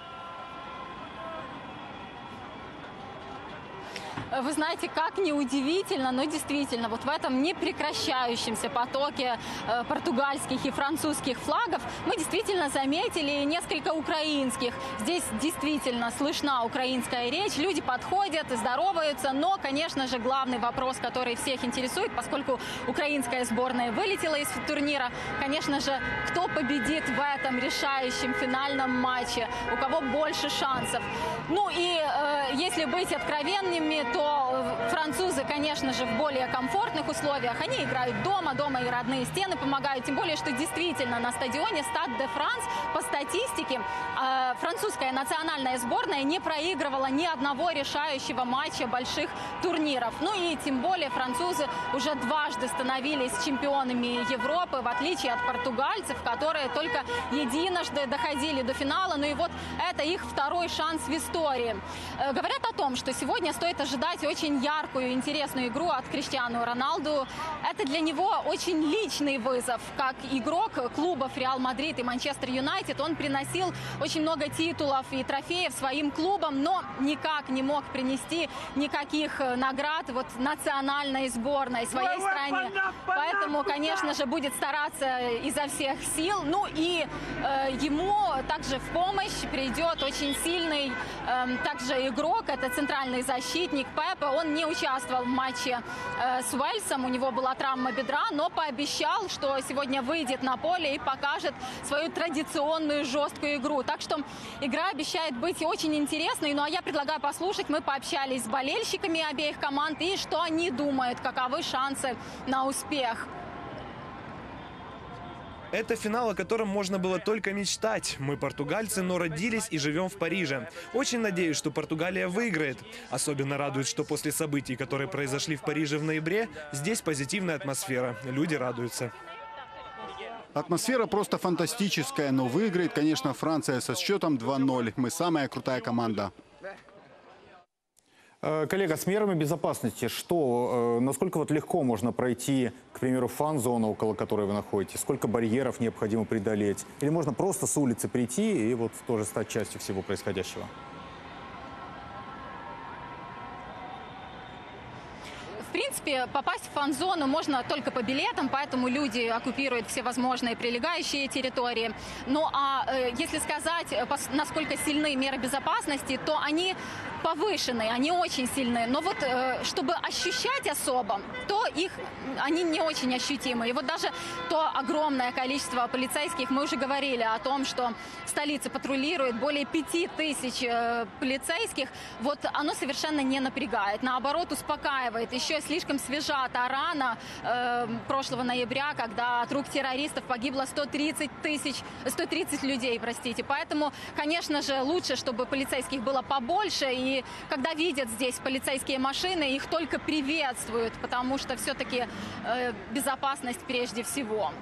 S1: Вы знаете, как неудивительно, но действительно, вот в этом непрекращающемся потоке португальских и французских флагов мы действительно заметили несколько украинских. Здесь действительно слышна украинская речь, люди подходят, здороваются, но, конечно же, главный вопрос, который всех интересует, поскольку украинская сборная вылетела из турнира, конечно же, кто победит в этом решающем финальном матче, у кого больше шансов. Ну и если быть откровенными, то французы, конечно же, в более комфортных условиях. Они играют дома и родные стены помогают. Тем более, что действительно на стадионе Стад де Франс по статистике французская национальная сборная не проигрывала ни одного решающего матча больших турниров. Ну и тем более французы уже дважды становились чемпионами Европы, в отличие от португальцев, которые только единожды доходили до финала. Ну и вот это их второй шанс в истории. Говорят о том, что сегодня стоит ожидать очень яркую, интересную игру от Криштиану Роналду. Это для него очень личный вызов. Как игрок клубов Реал Мадрид и Манчестер Юнайтед, он приносил очень много титулов и трофеев своим клубам, но никак не мог принести никаких наград вот национальной сборной своей стране. Поэтому, конечно же, будет стараться изо всех сил. Ну и ему также в помощь придет очень сильный также игрок, это центральный защитник Пепе. Он не участвовал в матче с Уэльсом, у него была травма бедра, но пообещал, что сегодня выйдет на поле и покажет свою традиционную жесткую игру. Так что игра обещает быть очень интересной. Ну а я предлагаю послушать. Мы пообщались с болельщиками обеих команд и что они думают, каковы шансы на успех.
S3: Это финал, о котором можно было только мечтать. Мы португальцы, но родились и живем в Париже. Очень надеюсь, что Португалия выиграет. Особенно радует, что после событий, которые произошли в Париже в ноябре, здесь позитивная атмосфера. Люди радуются.
S6: Атмосфера просто фантастическая, но выиграет, конечно, Франция со счетом 2-0. Мы самая крутая команда.
S2: Коллега, с мерами безопасности, насколько вот легко можно пройти, к примеру, фан-зону, около которой вы находитесь? Сколько барьеров необходимо преодолеть? Или можно просто с улицы прийти и вот тоже стать частью всего происходящего?
S1: В принципе, попасть в фан-зону можно только по билетам, поэтому люди оккупируют все возможные прилегающие территории. Ну а если сказать, насколько сильны меры безопасности, то они повышены, они очень сильны. Но вот чтобы ощущать особо, то они не очень ощутимы. И вот даже то огромное количество полицейских, мы уже говорили о том, что в столице патрулирует более 5000 полицейских, вот оно совершенно не напрягает, наоборот успокаивает. Еще слишком слишком свежа та рана прошлого ноября, когда от рук террористов погибло 130 людей, простите. Поэтому, конечно же, лучше, чтобы полицейских было побольше. И когда видят здесь полицейские машины, их только приветствуют, потому что все-таки безопасность прежде всего.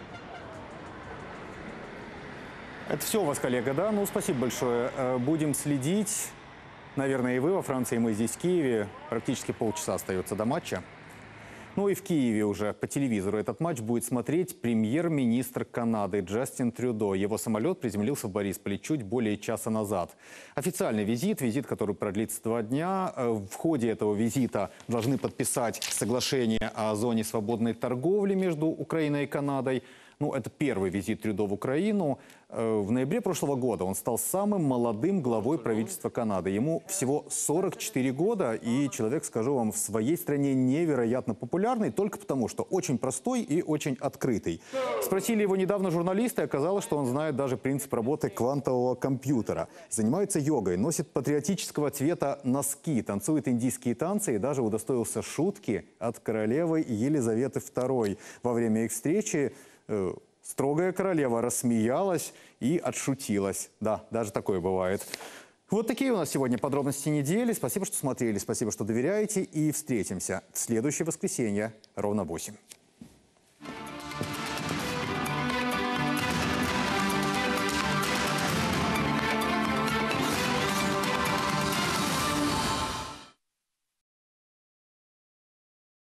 S2: Это все у вас, коллега, да? Ну, спасибо большое. Будем следить. Наверное, и вы во Франции, и мы здесь в Киеве. Практически полчаса остается до матча. Ну и в Киеве уже по телевизору этот матч будет смотреть премьер-министр Канады Джастин Трюдо. Его самолет приземлился в Борисполе чуть более часа назад. Официальный визит, который продлится 2 дня. В ходе этого визита должны подписать соглашение о зоне свободной торговли между Украиной и Канадой. Ну, это первый визит Трюдо в Украину. В ноябре прошлого года он стал самым молодым главой правительства Канады. Ему всего 44 года, и человек, скажу вам, в своей стране невероятно популярный, только потому, что очень простой и очень открытый. Спросили его недавно журналисты, и оказалось, что он знает даже принцип работы квантового компьютера. Занимается йогой, носит патриотического цвета носки, танцует индийские танцы и даже удостоился шутки от королевы Елизаветы II. Во время их встречи строгая королева рассмеялась и отшутилась. Да, даже такое бывает. Вот такие у нас сегодня подробности недели. Спасибо, что смотрели, спасибо, что доверяете. И встретимся в следующее воскресенье ровно в 8.